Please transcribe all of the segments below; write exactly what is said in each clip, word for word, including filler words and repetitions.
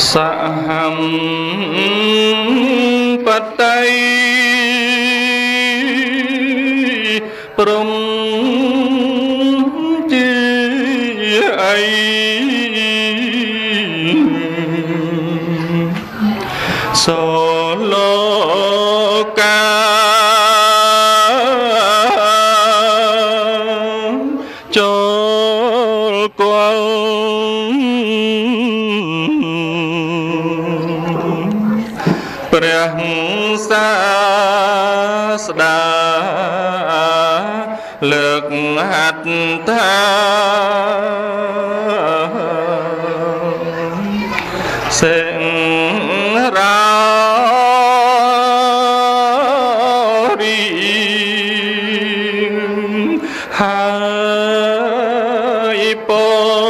Saham patai prom chi ai solo ca chol qualព្រះសាស្តាលើកហត្ថថាសេរារីហើយពោ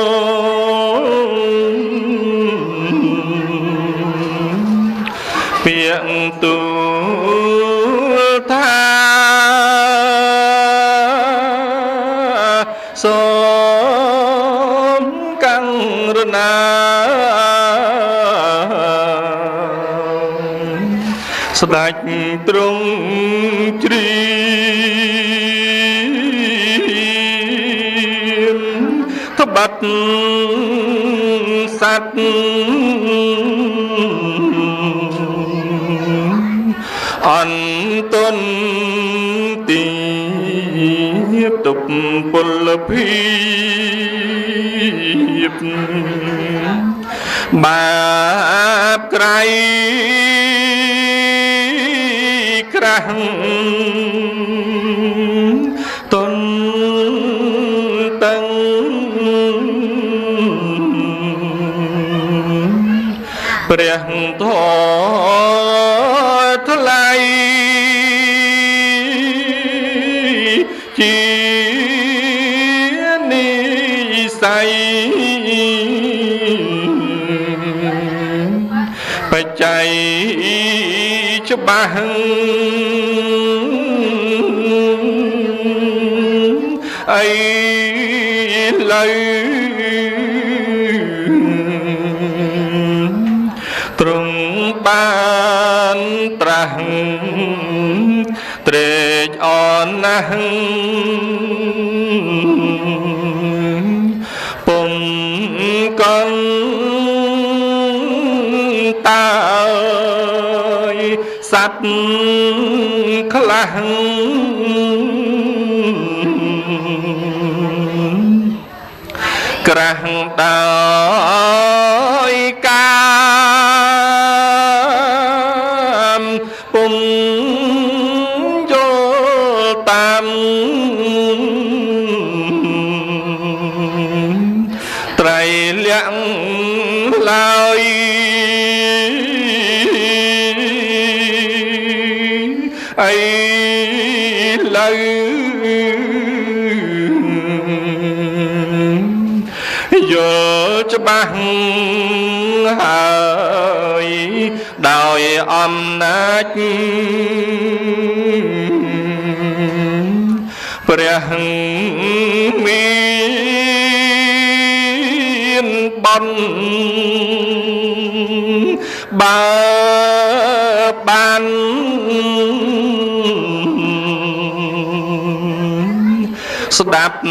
ពាក្យទូលថាសូមករុណាស្ដេចទ្រង់ជ្រាបត្បិតសត្វអន្តន្ទាទុបពលភាពបាបក្រៃក្រាស់តនតឹងព្រះធម៌ថ្លៃជានិស័យបច្ច័យច្បាស់អីឡើយទ្រង់បានត្រាស់ត្រេកអរណាស់ពុំកន់តើសត្វខ្លះក្រាស់ដោយកាមពុំយល់តាមត្រៃលក្ខឡើយអីឡើយយកច្បាស់ហើយដោយអំណាចព្រះមានបុណ្យបើបានស្ដាប់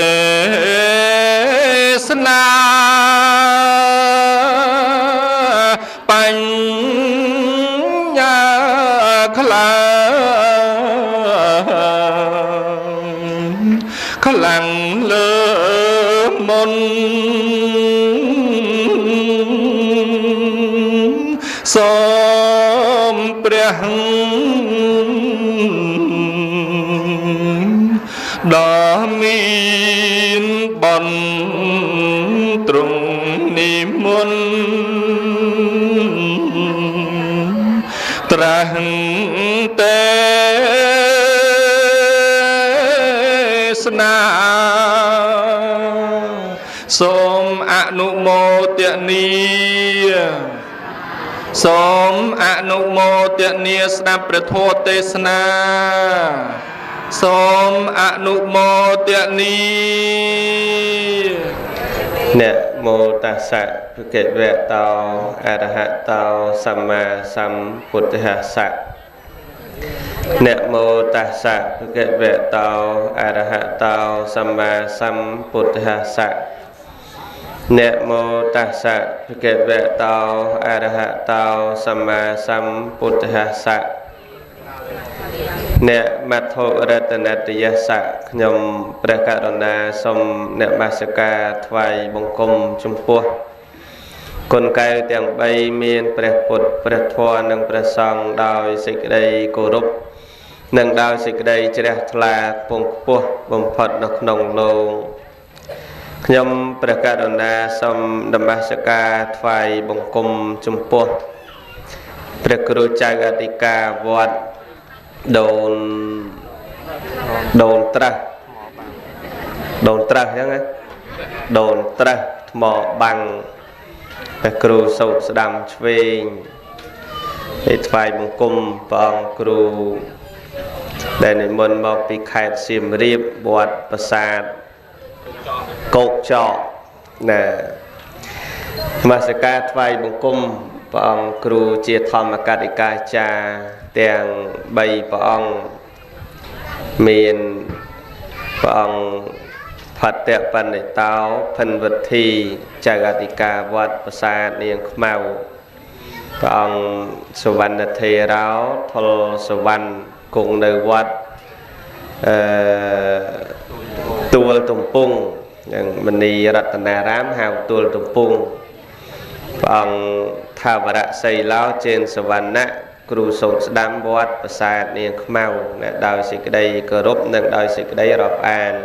ទេសនាបញ្ញាខ្លាំងខ្លាំងលើមុនសូមព្រះដ៏មានបុណ្យទ្រង់និមន្តត្រាស់ទេសនាសូមអនុមោទនាសូមអនុមោទនាស្ដាប់ព្រះធម៌ទេសនាសូមអនុមោទនាអ្នកម mô tassa bhagavato arahato samma sambuddhassa. Namo tassa bhagavato arahato samma sambuddhassa. Namo tassa bhagavato arahato samma sambuddhassa. អ្នកមត្ថុរតនតយស័កខ្ញុំព្រះករុណាសូមអ្នកបាសការថ្វាយបង្គំចំពោះគុណកែវទាំង 3 មានព្រះពុទ្ធព្រះធម៌និងព្រះសង្ឃដោយសេចក្តីគោរពនិងដោយសេចក្តីជ្រះថ្លាពងខ្ពស់បំផុតនៅក្នុងលោកខ្ញុំព្រះករុណាសូមនមស្ការថ្វាយបង្គំចំពោះព្រះគ្រូចៅអធិការវត្ត ដូនដូនត្រាស់ដូនត្រាស់អញ្ចឹងណាដូនត្រាស់ថ្មបាំងព្រះគ្រូសោតស្ដាំឆ្វេងឯថ្វាយបង្គំព្រះអង្គគ្រូដែលនិមន្តមកពីខេត្តសៀមរាបវត្តប្រាសាទកោកចកណានមស្ការថ្វាយបង្គំព្រះអង្គគ្រូជាធម្មកតិកាចារ្យទាំង 3 ព្រះអង្គមានព្រះអង្គផតៈបណ្ឌិតោភិនវិធីចៅអធិការវត្តប្រាសាទនាងខ្មៅព្រះអង្គសុវណ្ណធេរោថុលសវណ្ណគង់នៅវត្តអឺទួលទំពង់និងមនីរតនារាមហៅទួលទំពង់ព្រះអង្គថាវរៈសីឡោចេនសវណ្ណៈ គ្រូសូត្រស្ដាំវត្តប្រាសាទនាងខ្មៅដោយសេចក្តីគោរពនិងដោយសេចក្តីរាប់អាន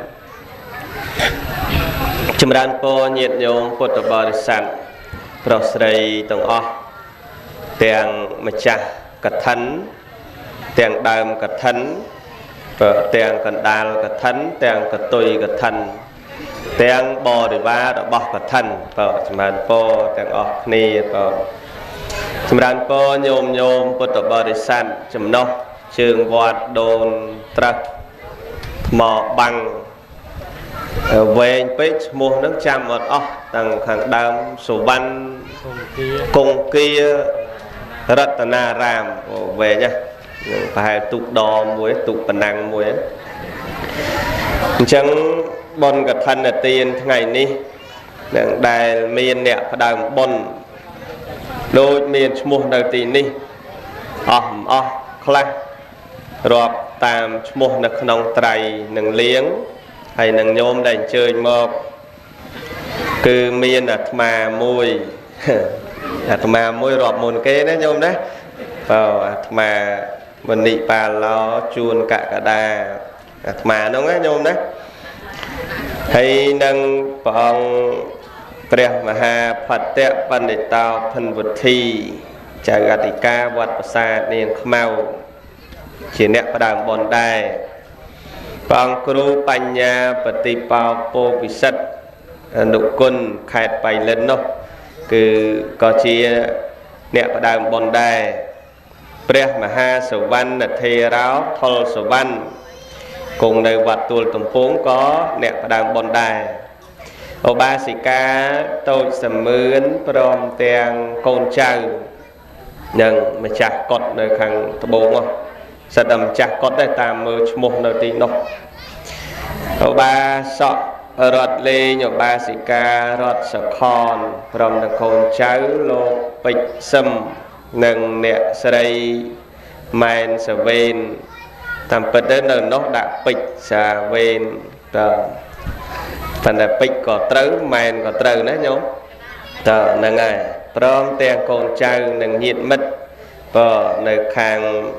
ចម្រើនពរញាតិញោមពុទ្ធបរិស័ទប្រុសស្រីទាំងអស់ទាំងម្ចាស់កឋិនទាំងដើមកឋិនទាំងកណ្ដាលកឋិនទាំងកតុយកឋិនទាំងបរិវាររបស់កឋិនបាទចម្រើនពរទាំងអស់គ្នាបាទ ចម្រើនពរញោមញោមពុទ្ធបរិស័ទចំណុះជើងវត្តដូនត្រាស់ថ្មបាំងវែងពេកឈ្មោះនឹងចាំអត់អស់តាំងខាងដើមសុវណ្ណគង្គារតនារាមវែងណាប្រហែលទូកដមមួយទូកប៉ណាំងមួយអញ្ចឹងបុណ្យកឋិនទានថ្ងៃនេះនឹងដែលមានអ្នកផ្ដើមបុណ្យ ដូចមានឈ្មោះនៅទីនេះអស់អស់ខ្លះរាប់តាមឈ្មោះនៅក្នុងត្រៃនឹងលៀងហើយនឹងញោមដែលអញ្ជើញមកគឺមានអាត្មាមួយអាត្មាមួយរាប់មុនគេណាញោមណាបើអាត្មាមនីបាឡោជួនកកដាអាត្មាហ្នឹងណាញោមណាហើយនឹងព្រះអង្គ ព្រះមហាផតៈបណ្ឌិតោភិនវិធីចៅអធិការវត្តប្រាសាទនាងខ្មៅជាអ្នកផ្ដើមបុណ្យដែរព្រះអង្គគ្រូបញ្ញាបតិបោពោពិសិដ្ឋអនុគុណខេត្តបៃលិននោះគឺក៏ជាអ្នកផ្ដើមបុណ្យដែរព្រះមហាសវណ្ណធេរោថុលសវណ្ណគង់នៅវត្តទួលទំពង់ក៏អ្នកផ្ដើមបុណ្យដែរ ឧបាសិកាតូចសមឿនព្រមទាំងកូនចៅនិងម្ចាស់កុដិនៅខាងត្បូងនោះសិតតែម្ចាស់កុដិដែរតាមមើលឈ្មោះនៅទីនោះឧបាសករតលេងឧបាសិការតសខនព្រមទាំងកូនចៅលោកពេជ្រសឹមនិងអ្នកស្រីម៉ែនសាវេនតាមពិតទៅនៅនោះដាក់ពេជ្រសាវេនតើ ប៉ុន្តែពេជ្រក៏ត្រូវម៉ែនក៏ត្រូវណាញោមតើហ្នឹងហើយព្រមទាំងកូនចៅនិងញាតិមិត្តបើនៅខាង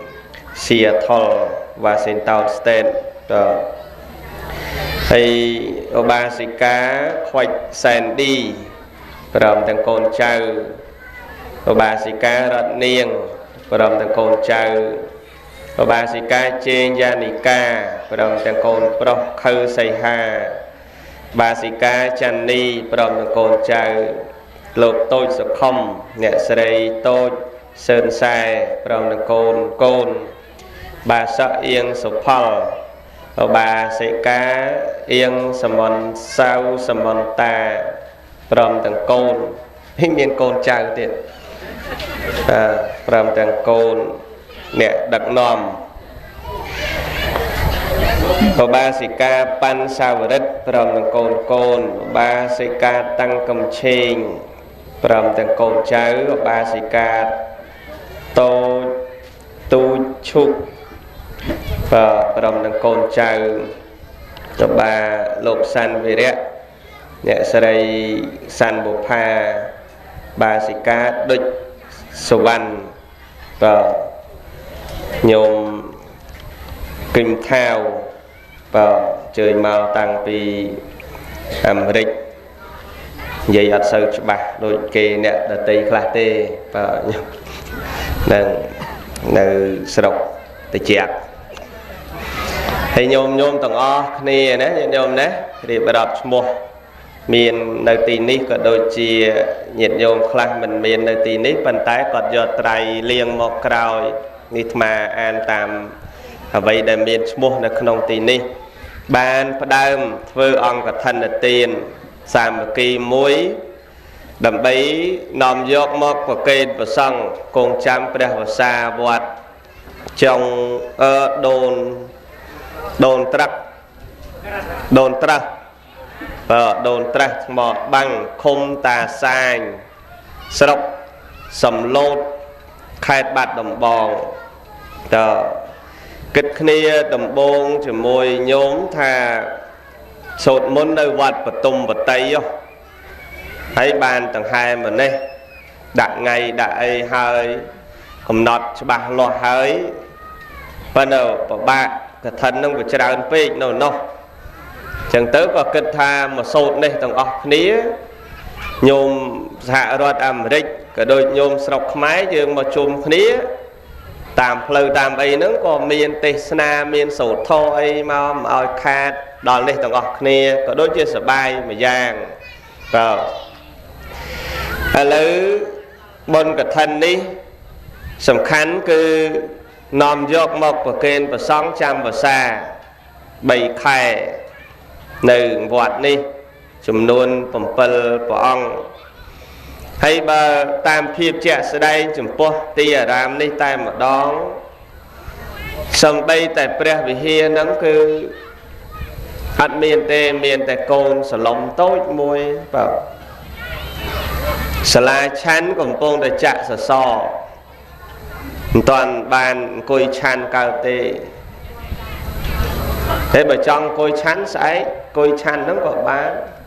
Seattle Washington State តើហើយឧបាសិកាខ្វាច់សែនឌីព្រមទាំងកូនចៅឧបាសិការតនាងព្រមទាំងកូនចៅឧបាសិកាជេងយ៉ានិកាព្រមទាំងកូនប្រុសខៅសីហា បាសិកាច័ន្ទនីព្រមទាំងកូនចៅលោកតូចសុខុមអ្នកស្រីតូចសឿនសែព្រមទាំងកូនកូនបាសកអៀងសុផលបាសិកាអៀងសមនសៅសមនតាព្រមទាំងកូនមានកូនចៅទៀតព្រមទាំងកូនអ្នកដឹកនាំបបាសិកាប៉ាន់សាវរិទ្ធព្រមទាំងកូនកូនបបាសិកាតាំងកំឆេងព្រមទាំងកូនចៅបបាសិកាតូចទូចឈុកព្រមទាំងកូនចៅបបាលោកសាន់វិរៈអ្នកស្រីសាន់បុផាបាសិកាដូចសវណ្ណបាទញោមគឹមខាវបាទជើញមកតាំងពីអាមេរិកនិយាយអត់សូវច្បាស់ដូចគេអ្នកដតីខ្លះទេបាទនឹងនៅស្រុកតិចហើយញោមញោមទាំងអស់គ្នាណាញោមណារៀបរាប់ឈ្មោះមាននៅទីនេះក៏ដូចជាញាតិញោមខ្លះមិនមាននៅទីនេះប៉ុន្តែគាត់យកត្រៃលៀងមកក្រោយនេះអាត្មាអានតាមអ្វីដែលមានឈ្មោះនៅក្នុងទីនេះបានផ្ដើមធ្វើអង្គកឋិនទានសាមគ្គីមួយដើម្បីនាំយកមកប្រគេនព្រះសង្ឃគង់ចាំព្រះវស្សាវត្តចុងអឺដូនដូនត្រាក់ដូនត្រាស់បើដូនត្រាស់ថ្មបាំងឃុំតាសាញស្រុកសំឡូតខេត្តបាត់ដំបងតើគិតគ្នាដំបងជាមួយញោមថាសូត្រមន្តនៅវត្តបតុមបតីហើយបានដង្ហែម្នេះដាក់ថ្ងៃដាក់អីហើយកំណត់ច្បាស់លាស់ហើយប៉ុន្តែពិបាកកឋិននឹងវាច្រើនពេកនៅនោះចឹងទៅក៏គិតថាមកសូត្រនេះទាំងអស់គ្នាញោមសហរដ្ឋអាមេរិកក៏ដូចញោមស្រុកខ្មែរយើងមកជុំគ្នាតាមផ្លូវតាមអីហ្នឹងក៏មានទេសនាមានសូត្រធម៌អីមកមិនឲ្យខាតដល់នេះទាំងអស់គ្នាក៏ដូចជាសបាយមួយយ៉ាងបាទឥឡូវបុណ្យកឋិននេះសំខាន់គឺនាំយកមកប្រគេនព្រះសង្ឃចាំវស្សាបីខែនៅវត្តនេះចំនួន7ព្រះអង្គហើយបើតាមភាពជាក់ស្ដែងចំពោះទីអារាមនេះតែម្ដងសំបីតែព្រះវិហារហ្នឹងគឺអត់មានទេមានតែកូនសឡុំតូចមួយបាទសាលាឆាន់កំពុងតែចាក់សសរមិនទាន់បានអង្គុយឆាន់កើតទេតែបើចង់អង្គុយឆាន់ស្អែកអង្គុយឆាន់ហ្នឹងក៏បាន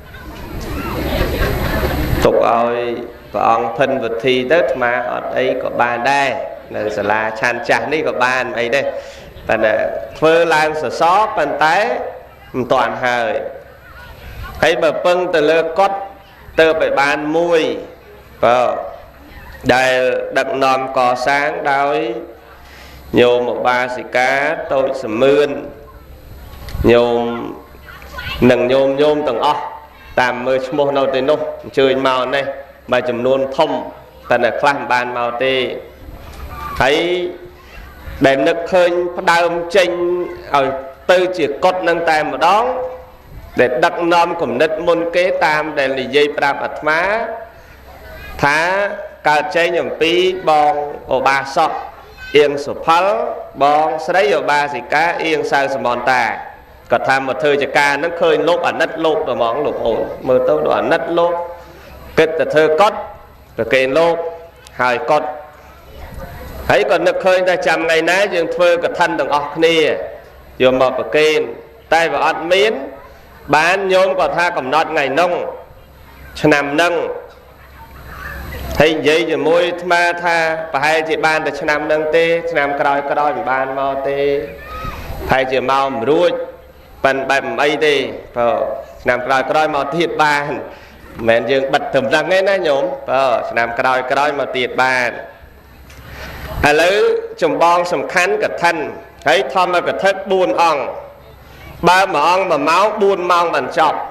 ទុកឲ្យព្រះអង្គភិនវិធីទៅអាត្មាអត់អីក៏បានដែរនៅសាលាឆាន់ចាស់នេះក៏បានអីដែរតែធ្វើឡើងសសរប៉ុន្តែមិនទាន់ហើយហើយបើពឹងទៅលើកត់ទៅឲ្យបានមួយបើដែលដឹកនាំកសាងដោយញោមឧបាសិកាតូចសមឿនញោមនិងញោមញោមទាំងអស់តាមមើលឈ្មោះនៅទីនោះអញ្ជើញមកនេះបើចំនួនធំតែនៅខ្លះមិនបានមកទេហើយដែលនឹកឃើញផ្ដើមចេញឲ្យទៅជាកត់នឹងតែម្ដងដែលដឹកនាំគំនិតមុនគេតាមដែលនិយាយប្រាប់អាត្មាថាកើតចេញអំពីបងឧបាសកអៀងសុផលបងស្រីឧបាសិកាអៀងសៅសមន្តាក៏ថាមកធ្វើចការហ្នឹងឃើញលោកអាណិតលោកត្មងលោកអូនមើលទៅដូចអាណិតលោកគិតតែធ្វើកត់ប្រគេនលោកហើយកត់ហើយក៏នឹកឃើញថាចាំថ្ងៃណាយើងធ្វើកឋិនទាំងអស់គ្នាយកមកប្រគេនតែវាអត់មានបានញោមក៏ថាកំណត់ថ្ងៃនោះឆ្នាំហ្នឹងហើយនិយាយជាមួយអាត្មាថាប្រហែលជាបានតែឆ្នាំហ្នឹងទេឆ្នាំក្រោយក្រោយមិនបានមកទេប្រហែលជាមកមិនរួចប៉ិនបែបមិនអីទេបើឆ្នាំក្រោយក្រោយមកទៀតបានមិនមែនយើងបិទត្រឹមហ្នឹងទេណាញោមបើឆ្នាំក្រោយក្រោយមកទៀតបានឥឡូវចម្បងសំខាន់កឋិនហើយធម្មកថាបួនអង្គបើមួយអង្គមួយម៉ោងបួនម៉ោងបានចប់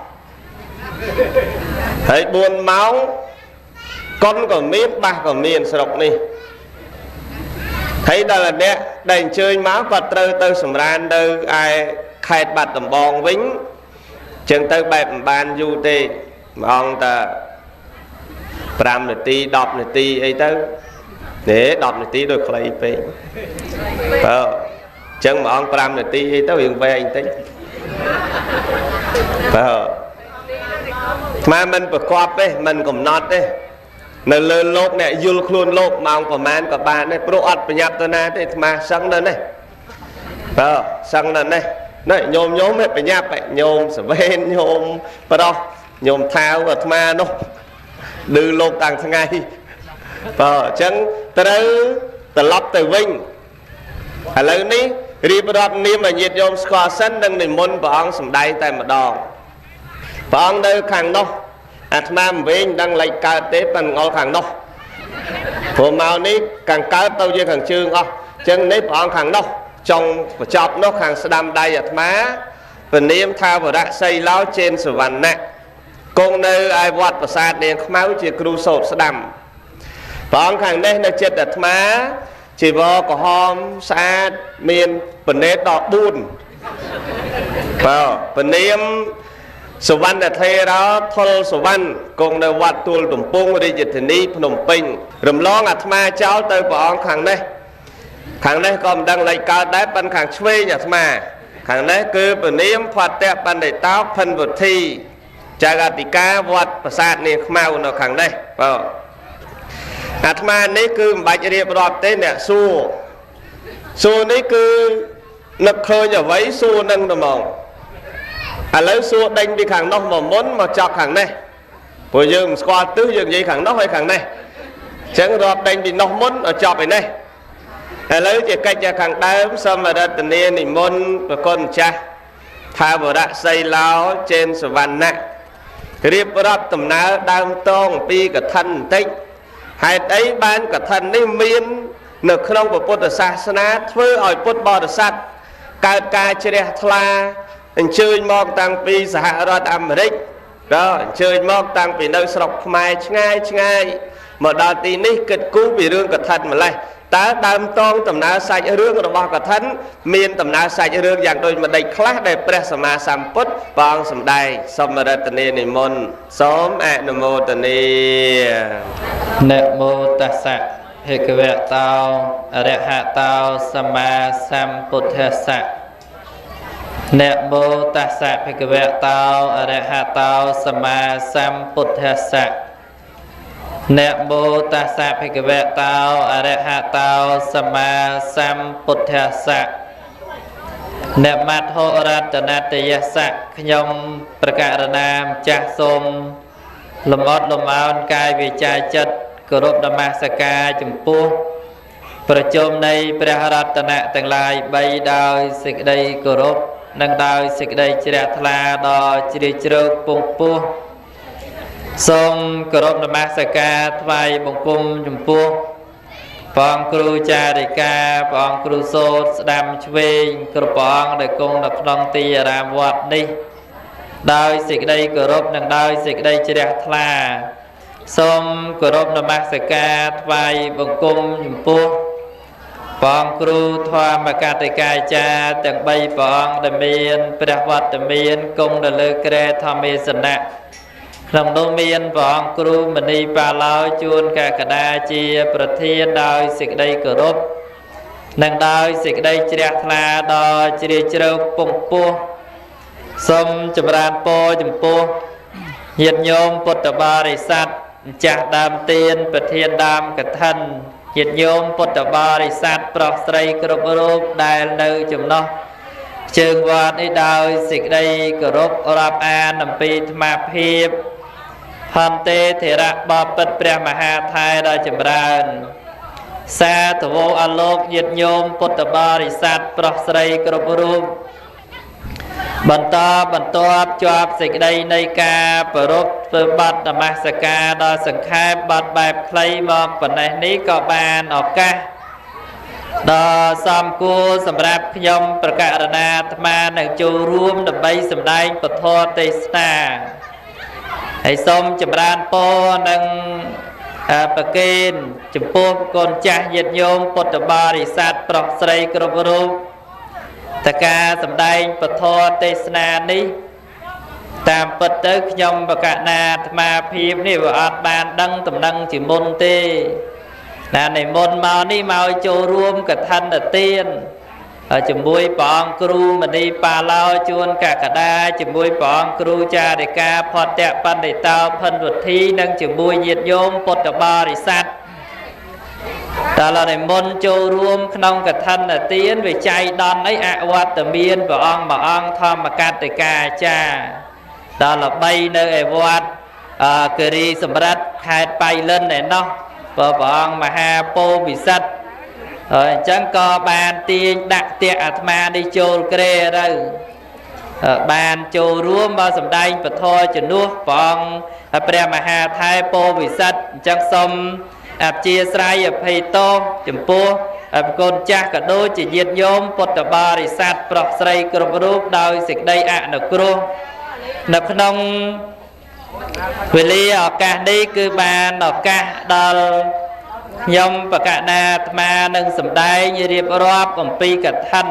ហើយបួនម៉ោងកុនក៏មានបាសក៏មានស្រុកនេះហើយដល់អ្នកដែលអញ្ជើញមកគាត់ត្រូវទៅសម្រាននៅឯខេត្តបាត់ដំបងវិញចឹងទៅបែបមិនបានយូរទេមួយអង្គតែ 5នាទី10នាទីអីទៅទេ10នាទីដូចខ្លីពេកបើអញ្ចឹងមួយអង្គ5នាទីអីទៅរៀងវែងបន្តិចបើស្មានមិនប្រកបទេមិនកំណត់ទេនៅលើលោកអ្នកយល់ខ្លួនលោកម៉ោងប្រហែលក៏បានដែរព្រោះអត់ប្រញាប់ទៅណាទេស្មានសឹងនៅនេះបើសឹងនៅនេះនេះញោមញោមមិនប្រញាប់ញោមសវេនញោមប្រុសញោមថាវអាត្មានោះឌឺលោកតាំងថ្ងៃបើអញ្ចឹងត្រូវត្រឡប់ទៅវិញឥឡូវនេះរៀបរាប់នាមឲ្យញាតិញោមស្គាល់សិននឹងនិមន្តព្រះអង្គសម្ដែងតែម្ដងព្រះអង្គនៅខាងនោះអាត្មាមិនវិញដឹងលេខកើតទេប៉ុន្តែងល់ខាងនោះព្រោះមកនេះខាងកើតទៅជាខាងជើងអស់អញ្ចឹងនេះព្រះអង្គខាងនោះចង់បញ្ចប់នោះខាងស្ដាំដៃអាត្មាព្រះនាមថាវរៈសីឡោចេនសវណ្ណៈគង់នៅឯវត្តប្រាសាទនាងខ្មៅជាគ្រូសូត្រស្ដាំព្រះអង្គខាងនេះនៅចិត្តអាត្មាជីវរក្រហមស្អាតមានបណេតដល់បួនបើព្រះនាមសវណ្ណថេរោថុលសវណ្ណគង់នៅវត្តទួលទំពង់រាជធានីភ្នំពេញរំលងអាត្មាចោលទៅព្រះអង្គខាងនេះខាងនេះក៏មិនដឹងលេខកើតដែរប៉ុន្តែខាងឆ្វេងអាត្មាខាងនេះគឺព្រះនាមផាត់តៈបណ្ឌិតោភិនវុធីចៅអធិការវត្តប្រាសាទនាងខ្មៅនៅខាងនេះបើអាត្មានេះគឺមិនបាច់រៀបរាប់ទេអ្នកសួរសួរនេះគឺនឹកឃើញអ្វីសួរនឹងតែហ្មងឥឡូវសួរដេញពីខាងនោះមកមុនមកចប់ខាងនេះព្រោះយើងមិនស្គាល់ទិសយើងនិយាយខាងនោះហើយខាងនេះអញ្ចឹងរាប់ដេញពីនោះមុនឲ្យចប់ឯនេះឥឡូវជាកិច្ចខាងដើមសូមរតនានិមន្តប្រគុណម្ចាស់ថាវរៈសីឡោចេនសវណ្ណៈរៀបរាប់ដំណើរដើមតងពីកឋិនបន្តិចហេតុអីបានកឋិននេះមាននៅក្នុងពុទ្ធសាសនាធ្វើឲ្យពុទ្ធបរិស័ទកើតការជ្រះថ្លាអញ្ជើញមកតាំងពីសហរដ្ឋអាមេរិកក៏អញ្ជើញមកតាំងពីនៅស្រុកខ្មែរឆ្ងាយឆ្ងាយមកដល់ទីនេះគិតគូរពីរឿងកឋិនម្លេះតើដើមតងដំណើរសាច់រឿងរបស់កឋិនមានដំណើរសាច់រឿងយ៉ាងដូចម្ដេចខ្លះដែលព្រះសម្មាសម្ពុទ្ធព្រះអង្គសម្ដែងសូមរតនានិមន្តសូមអនុមោទនានមោតស្សៈភគវតោអរហតោសម្មាសម្ពុទ្ធស្សៈនមោតស្សៈភគវតោអរហតោសម្មាសម្ពុទ្ធស្សៈនមោតស្សៈភគវតោអរហតោសម្មាសម្ពុទ្ធស្សៈនមត្ថោរតនតយស្សៈខ្ញុំប្រកាសណាម្ចាស់សូមលំអត់លំអោនកាយវាចាចិត្តគោរពនមស្ការចំពោះប្រជុំនៃព្រះរតនៈទាំងឡាយបីដោយសេចក្តីគោរពនិងដោយសេចក្តីជ្រះថ្លាដ៏ជ្រាលជ្រៅពងពោះសូមគោរពនមស្ការថ្វាយបង្គំចំពោះព្រះអង្គគ្រូចារិកាព្រះអង្គគ្រូសូត្រស្ដាំឆ្វេងគ្រប់ព្រះអង្គដែលគង់នៅក្នុងទីអារាមវត្តនេះដោយសេចក្តីគោរពនិងដោយសេចក្តីជ្រះថ្លាសូមគោរពនមស្ការថ្វាយបង្គំចំពោះព្រះអង្គគ្រូធម្មកតិកាចារ្យទាំងបីព្រះអង្គដែលមានព្រះវត្តមានគង់នៅលើគ្រែធម្មេសនៈក្នុងនោះមានព្រះអង្គគ្រូមនីបាឡោជួនកកដាជាប្រធានដោយសេចក្តីគោរពនិងដោយសេចក្តីជ្រះថ្លាដ៏ជ្រាលជ្រៅពងពោះសូមចម្រើនពរចំពោះញាតិញោមពុទ្ធបរិស័ទម្ចាស់ដើមទានប្រធានដើមកឋិនញាតិញោមពុទ្ធបរិស័ទប្រុសស្រីគ្រប់រូបដែលនៅចំណោះជើងវត្តនេះដោយសេចក្តីគោរពរាប់អានអំពីអាត្មាភាពហន្តេធរៈបពិតព្រះមហាថែដ៏ចម្រើនសាធវោអលោកញាតិញោមពុទ្ធបរិស័ទប្រុសស្រីគ្រប់រូបបន្តបន្ទាប់ជាប់សេចក្តីនៃការប្រពធ្វើបទនមស្ការដល់សង្ខេបបទបែបខ្លីមកប៉ុណ្ណេះនេះក៏បានឱកាសដ៏សមគួរសម្រាប់ខ្ញុំប្រកាសណាអាត្មានឹងចូលរួមដើម្បីសម្ដែងពធទេសនាហើយសូមចម្រើនពរនិងប្រគេនចំពោះកូនចាស់ញាតិញោមពុទ្ធបរិស័ទប្រុសស្រីគ្រប់រូបតើការសម្ដែងពធទេសនានេះតាមពិតទៅខ្ញុំបកណាអាត្មាភាពនេះវាអត់បានដឹងតំណឹងជាមុនទេណានិមន្តមកនេះមកចូលរួមកឋិនទានជាមួយព្រះអង្គគ្រូមនីបាឡោជួនកកដាជាមួយព្រះអង្គគ្រូចារិកាផតៈបណ្ឌិតោភិនវុធី និងជាមួយញាតិញោមពុទ្ធបរិស័ទតើនិមន្តចូលរួមក្នុងកឋិនទានវិច័យដនអីអវត្តមានព្រះអង្គមួយអង្គធម្មកតិកាចារ្យដល់ល្បីនៅឯវត្តគិរីសម្រិទ្ធខេត្តបៃលិនឯណោះព្រះអង្គមហាពោធិពិសិដ្ឋហើយអញ្ចឹងក៏បានទាញដាក់ទាក់អាត្មានេះចូលក្រែទៅបានចូលរួមមកសម្ដែងពធជំនួសព្រះអង្គព្រះមហាថៃពោធិពិសិដ្ឋអញ្ចឹងសូមអព្យាស្រ័យអភ័យទោសចំពោះប្រគុណចាស់ក៏ដូចជាញាតិញោមពុទ្ធបរិស័ទប្រុសស្រីគ្រប់រូបដោយសេចក្តីអនុគ្រោះនៅក្នុងវេលាឱកាសនេះគឺបានឱកាសដល់ខ្ញុំបកណាអាត្មានឹងសម្ដែងរៀបរាប់អំពីកឋិន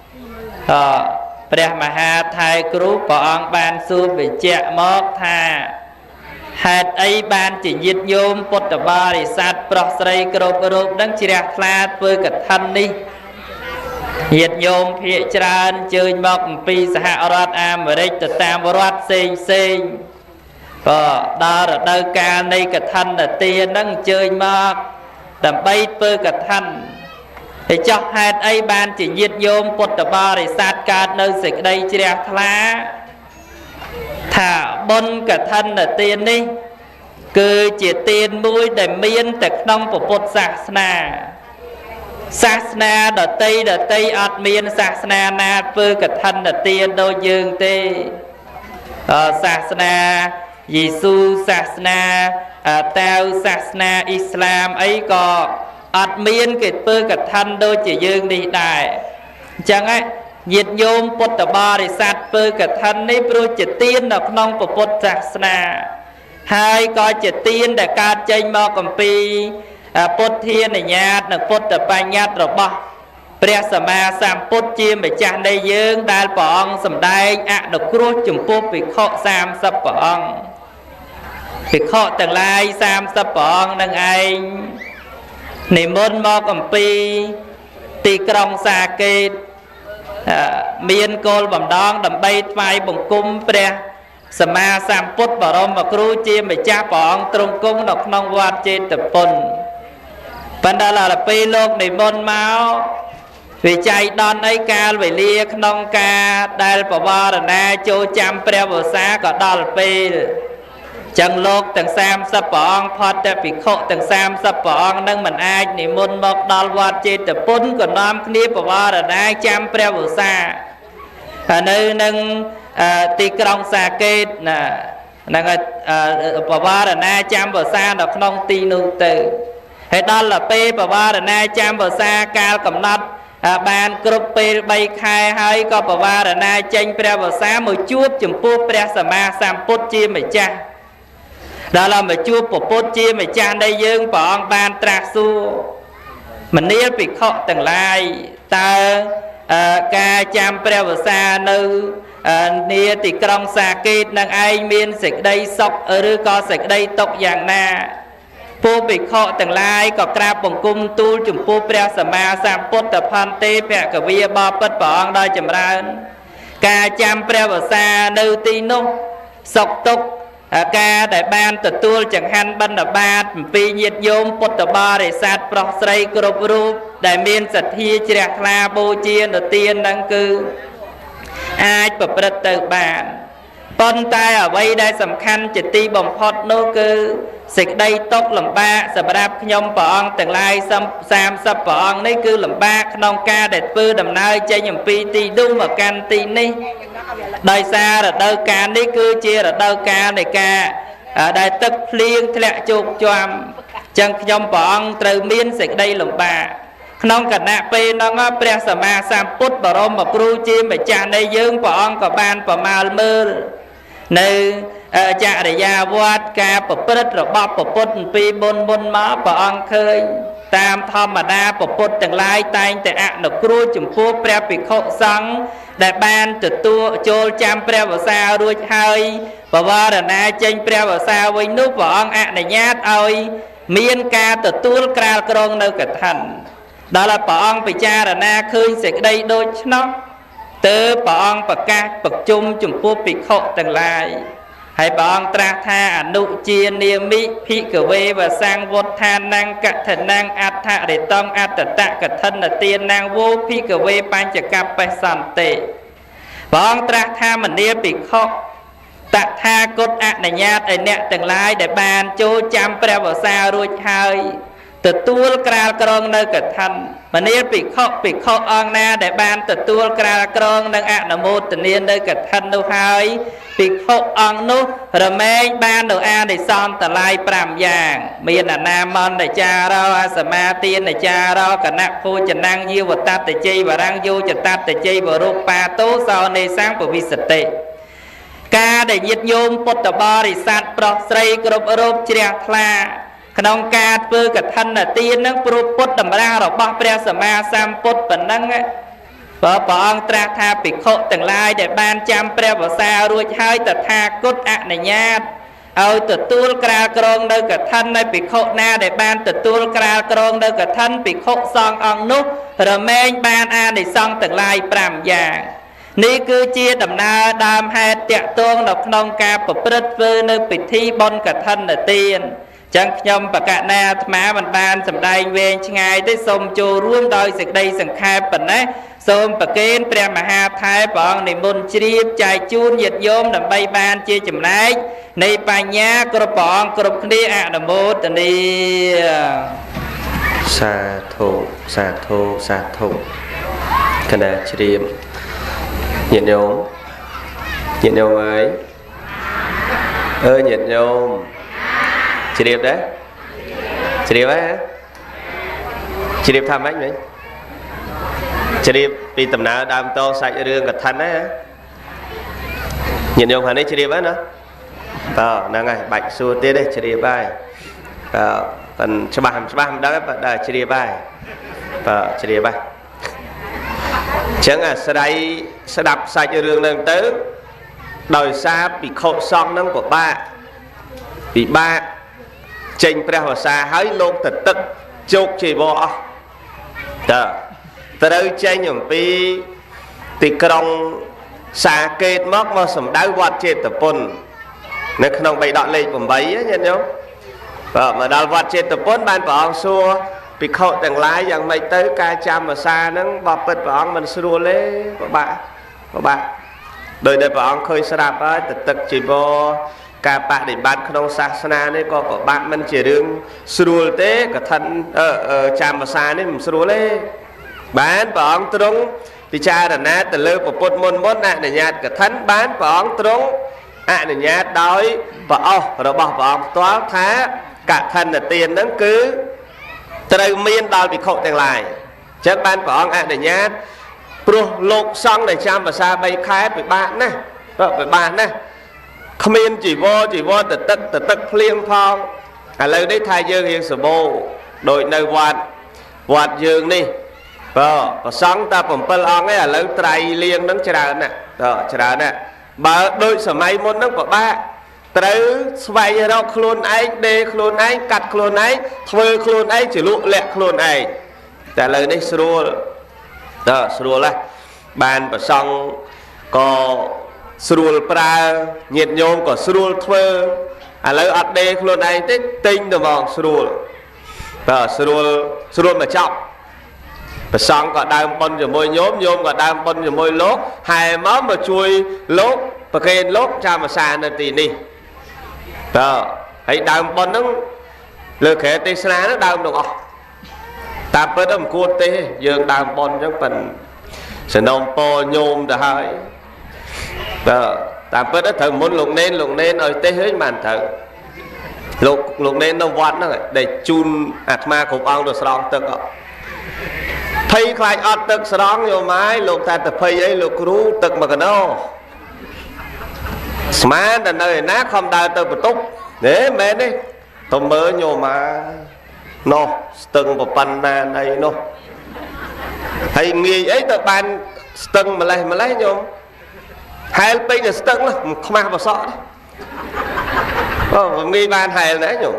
ព្រះមហាថៃគ្រូព្រះអង្គបានសួរបញ្ជាក់មកថាហេតុអីបានជាញាតិញោមពុទ្ធបរិស័ទប្រុសស្រីគ្រប់រូបនឹងជ្រះថ្លាធ្វើកឋិននេះញាតិញោមភាគច្រើនជើញមកអំពីសហរដ្ឋអាមេរិកទៅតាមរដ្ឋផ្សេងផ្សេងក៏ដល់រដូវកាលនៃកឋិនទាននឹងជើញមកដើម្បីធ្វើកឋិនហើយចោះហេតុអីបានជាញាតិញោមពុទ្ធបរិស័ទកើតនៅសេចក្តីជ្រះថ្លាថាបុណ្យកឋិនទាននេះគឺជាទានមួយដែលមានតែក្នុងពុទ្ធសាសនាសាសនាដតីដតីអត់មានសាសនាណាធ្វើកឋិនទានដូចយើងទេសាសនាយេស៊ូសាសនាតាវសាសនាអ៊ីស្លាមអីក៏អត់មានគេធ្វើកឋិនដូចជាយើងនេះដែរអញ្ចឹងញាតិញោមពុទ្ធបរិស័ទធ្វើកឋិននេះព្រោះជាទាននៅក្នុងពុទ្ធសាសនាហើយក៏ជាទានដែលកើតចេញមកអំពីពុទ្ធានុញ្ញាតនិងពុទ្ធបញ្ញត្តិរបស់ព្រះសម្មាសម្ពុទ្ធជាម្ចាស់នៃយើងដែលព្រះអង្គសម្ដែងអនុគ្រោះចំពោះភិក្ខុសាមសិបព្រះអង្គភិក្ខុទាំងឡាយសាមសិបព្រះអង្គនឹងឯងនិមន្តមកអំពីទីក្រុងសាកេតមានគោលបំណងដើម្បីថ្វាយបង្គំព្រះសម្មាសម្ពុទ្ធបរមគ្រូជាម្ចាស់ព្រះអង្គទ្រង់គង់នៅក្នុងវត្តចេតពុនបណ្ដាលពេលលោកនិមន្តមកវិច័យដនអីកាលវេលាក្នុងការដែលបវរណាចូលចាំព្រះវស្សាក៏ដល់ពេលចឹងលោកទាំងសាមសិបព្រះអង្គផតតែភិក្ខុទាំងសាមសិបព្រះអង្គនឹងមិនអាចនិមន្តមកដល់វត្តចេតពុនក៏នាំគ្នាបវរណាចាំព្រះវស្សានៅនឹងទីក្រុងសាកេតណានឹងបវរណាចាំវស្សានៅក្នុងទីនោះទៅហើយដល់ពេលបវរណាចាំវស្សាកាលកំណត់បានគ្រប់ពេលបីខែហើយក៏បវរណាចេញព្រះវស្សាមកជួបចំពោះព្រះសម្មាសម្ពុទ្ធជាម្ចាស់ដល់មកជួបពពុទ្ធជាម្ចាស់នៃយើងព្រះអង្គបានត្រាស់សួរមនាលភិក្ខុទាំងឡាយតើការចាំព្រះវស្សានៅនាទីក្រុងសាកេតនឹងឯងមានសេចក្តីសុខឬក៏សេចក្តីទុក្ខយ៉ាងណាពួកភិក្ខុទាំងឡាយក៏ក្រាបបង្គំទូលចំពោះព្រះសម្មាសម្ពុទ្ធផន្ទេភគវាបពិតព្រះអង្គដោយចម្រើនការចាំព្រះវស្សានៅទីនោះសុខទុក្ខការដែលបានទទួលចង្ហាន់បិណ្ឌបាតអំពីញាតិញោមពុទ្ធបរិស័ទប្រុសស្រីគ្រប់រូបដែលមានសទ្ធាជ្រះថ្លាបូជានៅទានហ្នឹងគឺអាចប្រព្រឹត្តទៅបានប៉ុន្តែអ្វីដែលសំខាន់ជាទីបំផុតនោះគឺសេចក្តីទុក្ខលំបាកសម្រាប់ខ្ញុំព្រះអង្គទាំងឡាយសាមសិបព្រះអង្គនេះគឺលំបាកក្នុងការដែលធ្វើដំណើរចេញអំពីទីនោះមកកាន់ទីនេះដោយសាររដូវកាលនេះគឺជារដូវកាលនៃការដែលទឹកភ្លៀងធ្លាក់ជោកជាំចឹងខ្ញុំព្រះអង្គត្រូវមានសេចក្តីលំបាកក្នុងគណៈពេលនោះព្រះសម្មាសម្ពុទ្ធបរមគ្រូជាម្ចាស់នៃយើងព្រះអង្គក៏បានប្រមាលមើលនៅចរិយាវត្តការប្រព្រឹត្តរបស់ព្រះពុទ្ធពីមុនមុនមកព្រះអង្គឃើញតាមធម្មតាព្រះពុទ្ធទាំងឡាយតែងតែអនុគ្រោះចំពោះព្រះភិក្ខុសង្ឃដែលបានទទួលចូលចាំព្រះវស្សារួចហើយបវរណាចេញព្រះវស្សាវិញនោះព្រះអង្គអនុញ្ញាតឲ្យមានការទទួលក្រាលក្រងនៅកឋិនដល់ព្រះអង្គពិចារណាឃើញសេចក្តីដូច្នោះទើបព្រះអង្គប្រកាសប្រជុំចំពោះភិក្ខុទាំងឡាយហើយព្រះអង្គត្រាស់ថាអនុជានាមិភិក្ខវេវសង្ឃវុទ្ធានង្កឋិនង្អដ្ឋរិតងអត្តតកឋិនទានង្វោភិក្ខវេបញ្ចកបេសន្តិព្រះអង្គត្រាស់ថាមនាភិក្ខុតថាគតអនុញ្ញាតឲ្យអ្នកទាំងឡាយដែលបានចូលចាំព្រះវស្សារួចហើយទទួលក្រាលក្រងនៅកឋិនមនាភិក្ខុភិក្ខុអង្គណាដែលបានទទួលក្រាលក្រងនិងអនុមោទនានៅកឋិននោះហើយភិក្ខុអង្គនោះរមែងបាននៅអានិសង្សតឡាយប្រាំយ៉ាងមានអនាមន្តចារោអសមាទានចារោគណៈភោចនង្យាវតតជ័យវរង្យោចតតជ័យវរុបាតោសោនេសង្ឃពវិសតិការដែលញាតិញោមពុទ្ធបរិស័ទប្រុសស្រីគ្រប់រូបជ្រះថ្លាក្នុងការធ្វើកឋិនទាននឹងព្រោះពុទ្ធតម្រាស់របស់ព្រះសម្មាសម្ពុទ្ធប៉ុណ្ណឹងបើព្រះអង្គត្រាស់ថាភិក្ខុទាំងឡាយដែលបានចាំព្រះវស្សារួចហើយតថាគតអនុញ្ញាតឲ្យទទួលក្រាលក្រងនៅកឋិននៃភិក្ខុណាដែលបានទទួលក្រាលក្រងនៅកឋិនភិក្ខុសង្ឃអង្គនោះរមែងបានអានិសង្សទាំងឡាយប្រាំយ៉ាងនេះគឺជាដំណើរដើមហេតុតាក់ទងនៅក្នុងការប្រព្រឹត្តធ្វើនៅពិធីបុណ្យកឋិនទានចឹងខ្ញុំបកណាអាត្មាមិនបានសម្ដែងវែងឆ្ងាយទេសូមចូលរួមដោយសេចក្តីសង្ខេបប៉ុណ្ណេះសូមប្រគេនព្រះមហាថេរព្រះអង្គនិមន្តជ្រាបចែកជូនញាតិញោមដើម្បីបានជាចំណែកនៃបញ្ញាគ្រប់ព្រះអង្គគ្រប់គ្នាអនុមោទនាសាធុសាធុសាធុគណៈជ្រាបញាតិញោមញាតិញោមអើយអើញាតិញោមជ្រាបដែរជ្រាបហ៎ជ្រាបថាម៉េចវិញជ្រាបពីដំណើរដើមតសាច់រឿងកឋិនណាញាតិញោមខាងនេះជ្រាបហើយណាតើហ្នឹងហើយបាច់សួរទៀតទេជ្រាបហើយតើប៉ិនច្បាស់ច្បាស់មិនដឹងតែដល់ជ្រាបហើយបាទជ្រាបហើយអញ្ចឹងអាស្រ័យស្ដាប់សាច់រឿងហ្នឹងទៅដោយសារភិក្ខុសង្ឃហ្នឹងពិបាកពិបាកចេញព្រះវស្សាហើយលោកទៅទឹកជោគជីវរអស់តើត្រូវចេញអំពីទីក្រុងសាកេតមកមកសម្ដៅវត្តចេតពុននៅក្នុងបៃដកលេខ8ញាតិញោមបាទមកដល់វត្តចេតពុនបានព្រះអង្គសួរភិក្ខុទាំងឡាយយ៉ាងម៉េចទៅការចាំវស្សាហ្នឹងបបិទ្ធព្រះអង្គមិនស្រួលទេពិបាកពិបាកដោយដែលព្រះអង្គឃើញស្រាប់ហើយទៅទឹកជីវរការបដិបត្តិក្នុងសាសនានេះក៏ពិបាកមិនជារឿងស្រួលទេកឋិនចាំវស្សានេះមិនស្រួលទេបានព្រះអង្គទ្រង់ពិចារណាទៅលើពុទ្ធមុនមុនអនុញ្ញាតកឋិនបានព្រះអង្គទ្រង់អនុញ្ញាតដោយព្រះអស់របស់ព្រះអង្គផ្ទាល់ថាកឋិនទានហ្នឹងគឺត្រូវមានដល់ភិក្ខុទាំងឡាយអញ្ចឹងបានព្រះអង្គអនុញ្ញាតព្រោះលោកសង្ឃដែលចាំភាសា3ខែពិបាកណាស់ពិបាកណាស់គ្មានជីវរជីវរទៅទឹកទៅទឹកភ្លៀងផងឥឡូវនេះថាយើងរៀងសបោដូចនៅវត្តវត្តយើងនេះបើប្រសង់តែ7អង្គឯងឥឡូវត្រៃលៀងហ្នឹងច្រើនណាស់តើច្រើនណាស់បើដូចសម័យមុនហ្នឹងពិបាកត្រូវស្វែងរកខ្លួនឯងដេខ្លួនឯងកាត់ខ្លួនឯងធ្វើខ្លួនឯងជាលក់លាក់ខ្លួនឯងតែឥឡូវនេះស្រួលតើស្រួលណាស់បានប្រសង់ក៏ស្រួលប្រើញាតិញោមក៏ស្រួលធ្វើឥឡូវអត់ដេខ្លួនឯងទេទិញទៅមកស្រួលតើស្រួលស្រួលមកចប់ប្រសង់ក៏ដើមបុណ្យជាមួយញោមញោមក៏ដើមបុណ្យជាមួយលោកហែមកមកជួយលោកប្រកេនលោកចាំភាសានៅទីនេះតើហើយដើមបុណ្យហ្នឹងលើក្រែទេសនាហ្នឹងដើមទាំងអស់តាមពិតមិនគួរទេយើងដើមបុណ្យអញ្ចឹងប៉ិនសនំពោញោមទៅហើយតើតាមពិតត្រូវមុនលោកនេនលោកនេនឲ្យទេវិញបានត្រូវលោកលោកនេននៅវត្តហ្នឹងដែលជូនអាត្មាគ្រប់អង្គទៅស្រង់ទឹកអត់ភ័យខ្លាចអត់ទឹកស្រង់យកមកលោកតែទៅភ័យអីលោកគ្រូទឹកមួយកណោ smart là nơi nát không đào từ một túc để mẹ đi tôi mới nhô mà nó từng một phần là này nó hay nghi ấy tờ ban từng mà lấy mà lấy nhôm hai bên là từng là không ai mà sợ đấy ờ nghi ban hay đấy nhôm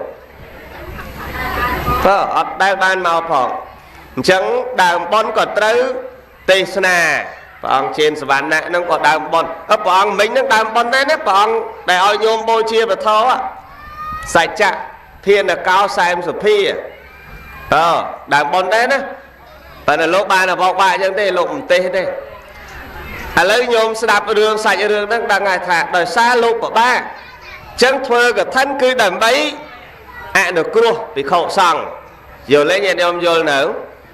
ờ đây ban màu phỏng chẳng đào bón còn tới tây sna bọn trên svan nè nó còn đào bón ở bọn mình nó đào bón đấy đấy bọn để oi nhôm bôi chia và thô á sạch chặt thiên là cao xem sụp phi ờ đào bón đấy đó và là lúc ba là vọng ba chẳng thế lục tê đây à lấy nhôm sẽ đạp đường sạch đường đang đang ngày thả đời xa lục của ba chẳng thuê cả thân cứ đầm bấy à được cua bị khẩu xong giờ lấy nhà nhôm vô nữa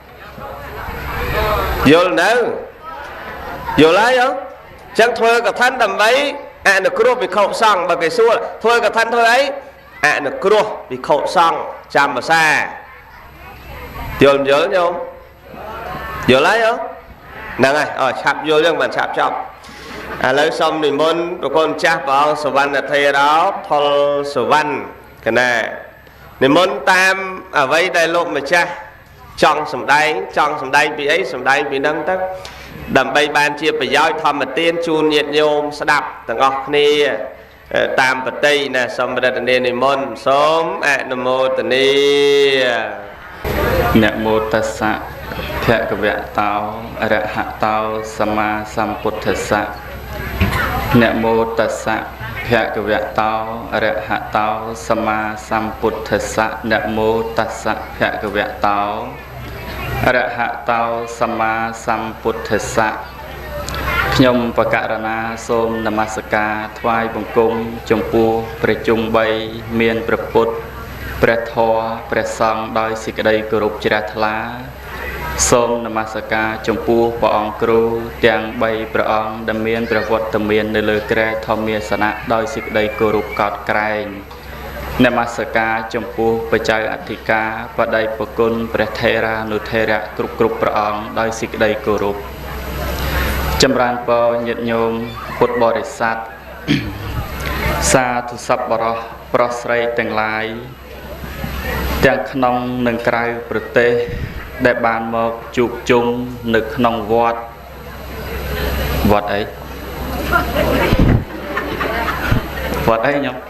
vô nữa vô lấy không chẳng thuê cả thân đầm bấy à được cua bị khẩu xong bằng cái xua thuê cả thân thôi ấy à được cua bị khẩu xong chạm vào xa dồn nhớ nhôm vô lấy không nè này ờ chạp vô nhưng mà chạp trong à lấy xong thì muốn của con chạp vào sổ văn là thầy đó thol sổ văn cái này thì muốn tam ở vây đây lộ mà cha trong sầm đáy trong sầm đáy bị ấy sầm đáy bị nâng tất đầm bay ban chia phải giáo thầm mà tiên chun nhiệt nhôm sẽ đập tầng ngọc ni tam bát tây nè xong bây giờ nên thì môn sớm à nam mô tần ni nè mô tassa phệ cái vẹn tao rạ hạ tao sama samputtassa nè mô tassa phệ cái vẹn tao rạ hạ tao sama samputtassa nè mô tassa phệ cái vẹn tao rạ hạ tao sama samputtassa nhom bậc cả na sôm namaskar thoai bồng cung chồng pu pre chung bay miền pre put pre thọ pre song đôi xịt đây cơ rục chả thla sôm namaskar chồng pu bà ông kêu tiếng bay bà ông đam miên bà vọt đam miên nơi lời kre thom miên sana đôi xịt đây cơ rục cọt krai namaskar chồng pu bà trai athika và đây bà côn bà thera nụ thera cục cục bà ông đôi xịt đây cơ rục châm ran po nhiệt nhôm bột bò để sát xa thu sắp bò bò sray tầng lai tiếng khăn nâng cài bờ tê để bàn một chụp chung nực nòng vọt vọt ấy vọt ấy nhóc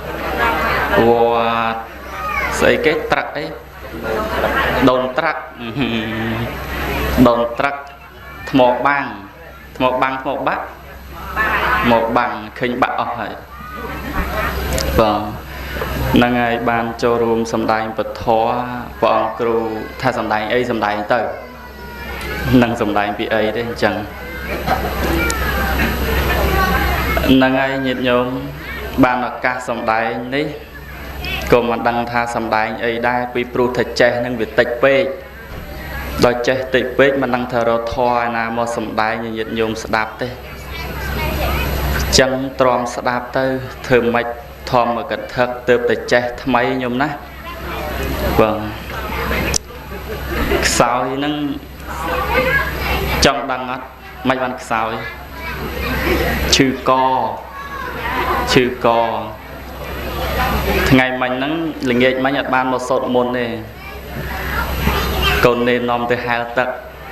vọt xây cái trắc ấy đồn trắc đồn trắc một băng một băng một bát một bằng khinh bạc ởហើយvâng năng ngày ban cho room sầm đai bật thó vợ kêu tha sầm đai ấy sầm đai tới năng sầm đai bị ấy đấy chẳng năng ngày nhiệt nhôm ban là ca sầm đai đấy còn mà đăng tha sầm đai ấy đai bị pru thật che năng việc tịch pe đôi che tịch pe mà năng thờ rồi thoi na mò sầm đai nhiệt nhôm đạp đấy chẳng tròn đạp tới thường mạch thòm mà cẩn thận từ từ che thay nhôm nè vâng sao thì nó trong đăng á mấy bạn sao ấy chữ co chữ co ngày mình nó linh nghệ mấy nhật ban một sốt môn này còn nên nom từ hai tật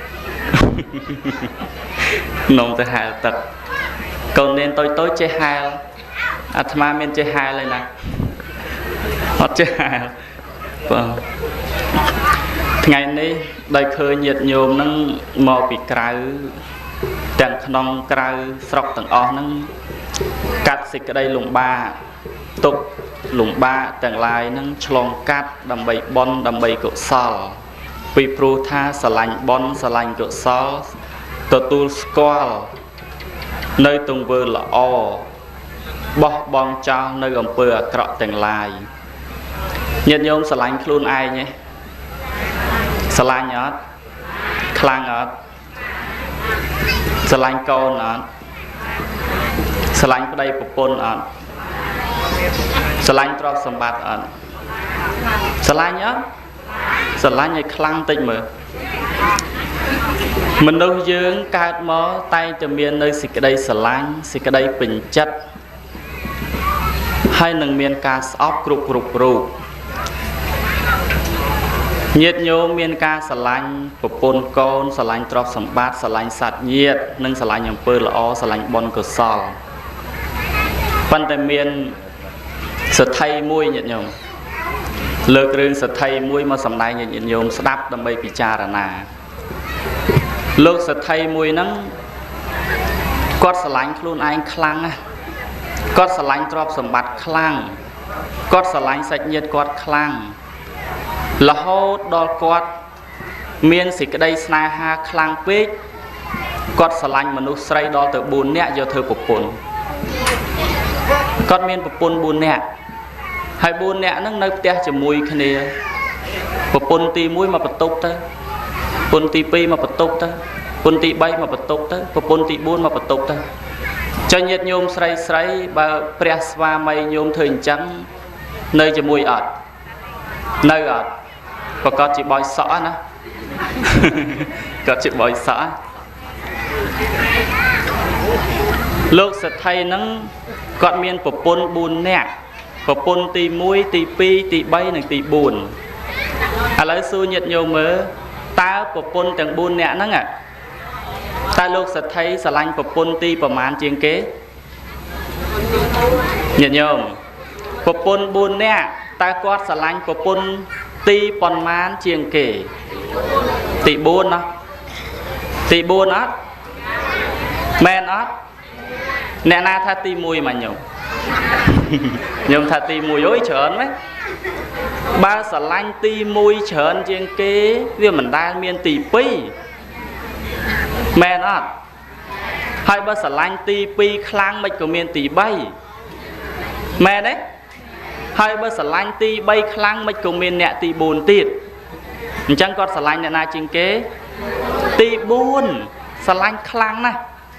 nom từ hai tật còn nên tôi tối chơi hai à tham men chơi hai lên nè họ chơi hai vâng ngày nay đây khơi nhiệt nhôm nó mò bị cào đằng non cào sọc tầng o nó cắt xịt cái đây lùng ba tục lùng ba tầng lai nó chlong cắt đầm bầy bon đầm bầy cột sò vì pru tha sờ lạnh bon sờ lạnh cột sò tờ tu squall nơi tung vừa là o bó bong cho nơi gồm bừa cọ tầng lai nhiệt nhôm sờ lạnh luôn ai nhé sờ lạnh nhớ khlang ở sờ lạnh câu nó sờ lạnh ở đây bộ pôn ở sờ lạnh trọc sầm bát ở sờ lạnh nhớ sờ lạnh này khlang tinh mở mình đâu dương cát mó tay từ miền nơi xịt cái đây sờ lạnh xịt cái đây bình chất ហើយនឹងមានការស្អប់គ្រប់គ្រប់រូបញាតិញោមមានការស្រឡាញ់ប្រពន្ធកូនស្រឡាញ់ទ្រព្យសម្បត្តិស្រឡាញ់សត្វញាតិនិងស្រឡាញ់អំពើល្អស្រឡាញ់បុណ្យកុសលប៉ុន្តែមានសទ្ធិមួយញាតិញោមលើករឿងសទ្ធិមួយមកសម្ដែងញាតិញោមស្ដាប់ដើម្បីពិចារណាលោកសទ្ធិមួយហ្នឹងគាត់ស្រឡាញ់ខ្លួនឯងខ្លាំងណាស់គាត់ស្រឡាញ់ទ្រព្យសម្បត្តិខ្លាំងគាត់ស្រឡាញ់សាច់ញាតិគាត់ខ្លាំងរហូតដល់គាត់មានសេចក្តីស្នេហាខ្លាំងពេកគាត់ស្រឡាញ់មនុស្សស្រីដល់ទៅបួននាក់យកធ្វើប្រពន្ធគាត់មានប្រពន្ធបួននាក់ហើយបួននាក់ហ្នឹងនៅផ្ទះជាមួយគ្នាប្រពន្ធទីមួយមកបន្ទប់ទៅប្រពន្ធទីពីរមកបន្ទប់ទៅប្រពន្ធទីបីមកបន្ទប់ទៅប្រពន្ធទីបួនមកបន្ទប់ទៅចុះញាតិញោមស្រីស្រីបើព្រះស្វាមីញោមធ្វើអញ្ចឹងនៅជាមួយអត់នៅអត់ប្រកាសជាបោយសក់ណាគាត់ជាបោយសក់លោកសទ្ធិហ្នឹងគាត់មានប្រពន្ធបួននាក់ប្រពន្ធទីមួយទីពីរទីបីនិងទីបួនឥឡូវសួរញាតិញោមមើលតើប្រពន្ធទាំងបួននាក់ហ្នឹងតើលោកសទ្ធិស្រឡាញ់ប្រពន្ធទីប្រមាណជាងគេញាតិញោមប្រពន្ធបួននាក់តើគាត់ស្រឡាញ់ប្រពន្ធទីប៉ុន្មានជាងគេទីបួនណាទីបួនអត់មែនអត់អ្នកណាថាទីមួយមកញោមញោមថាទីមួយអើយច្រើនណាបើស្រឡាញ់ទីមួយច្រើនជាងគេវាមិនដែលមានទីពីរមែនអត់ហើយបើស្រឡាញ់ទីពីរខ្លាំងមិនក៏មានទីបីមែនទេហើយបើស្រឡាញ់ទីបីខ្លាំងមិនក៏មានអ្នកទីបួនទៀតអញ្ចឹងគាត់ស្រឡាញ់អ្នកណាជាងគេទីបួនស្រឡាញ់ខ្លាំងណាស់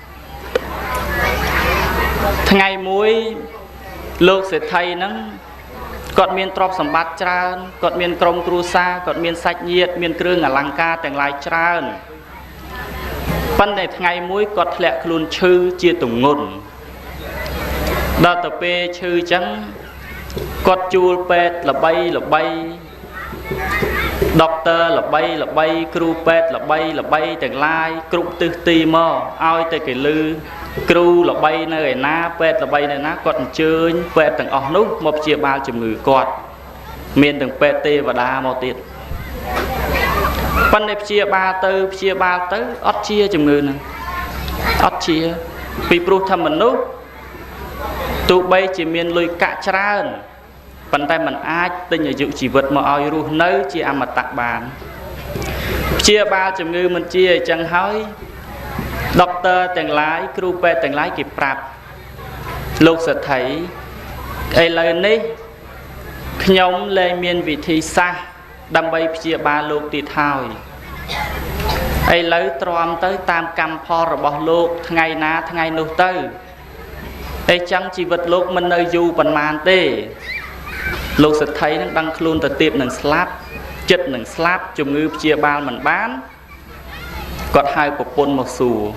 ថ្ងៃមួយលោកសេដ្ឋីហ្នឹងគាត់មានទ្រព្យសម្បត្តិច្រើនគាត់មានក្រុមគ្រួសារគាត់មានសាច់ញាតិមានគ្រឿងអលង្ការទាំងឡាយច្រើនប៉ុន្តែថ្ងៃមួយគាត់ធ្លាក់ខ្លួនឈឺជាទម្ងន់ដល់ទៅពេលឈឺអញ្ចឹងគាត់ជួលពេទ្យល្បីល្បីដុកទ័រល្បីល្បីគ្រូពេទ្យល្បីល្បីទាំងឡាយគ្រប់ទិសទីមកឲ្យតែគេលឺគ្រូល្បីនៅឯណាពេទ្យល្បីនៅណាគាត់អញ្ជើញពេទ្យទាំងអស់នោះមកព្យាបាលជំងឺគាត់មានទាំងពេទ្យទេវតាមកទៀតប៉ុន្តែព្យាបាលទៅព្យាបាលទៅអត់ជាជំងឺហ្នឹងអត់ជាពីព្រោះថាមនុស្សទោះបីជាមានលុយកាក់ច្រើនប៉ុន្តែมันអាចទិញអាយុជីវិតមកឲ្យរស់នៅជាអមតៈបានព្យាបាលជំងឺមិនជាអញ្ចឹងហើយដុកទ័រទាំងឡាយគ្រូពេទ្យទាំងឡាយគេប្រាប់លោកសេដ្ឋីឥឡូវនេះខ្ញុំលែងមានវិធីសាស្ត្រដើម្បីព្យាបាលលោកទៀតហើយឥឡូវទ្រាំទៅតាមកម្មផលរបស់លោកថ្ងៃណាថ្ងៃនោះទៅអីចឹងជីវិតលោកមិននៅយូរប៉ុន្មានទេលោកសេដ្ឋីនឹងដឹងខ្លួនទៅទៀតនឹងស្លាប់ចិត្តនឹងស្លាប់ជំងឺព្យាបាលមិនបានគាត់ហៅប្រពន្ធមកសួរ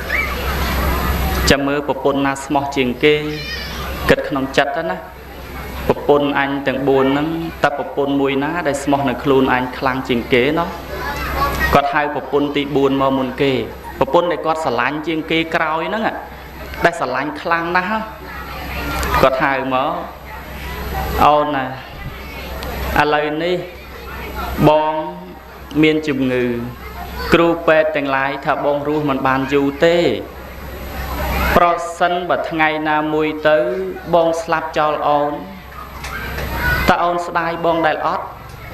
ចាំមើលប្រពន្ធណាស្មោះជាងគេគិតក្នុងចិត្តណាប្រពន្ធអញទាំងបួនហ្នឹងតើប្រពន្ធមួយណាដែលស្មោះនៅខ្លួនអញខ្លាំងជាងគេណោះគាត់ហៅប្រពន្ធទីបួនមកមុនគេប្រពន្ធដែលគាត់ស្រឡាញ់ជាងគេក្រោយហ្នឹងដែលស្រឡាញ់ខ្លាំងណាស់គាត់ហៅមកអូនណាឥឡូវនេះបងមានជំងឺគ្រូពេទ្យទាំងឡាយថាបងរស់មិនបានយូរទេប្រសិនបើថ្ងៃណាមួយទៅបងស្លាប់ចោលអូនតើអូនស្ដាយបងដែលអត់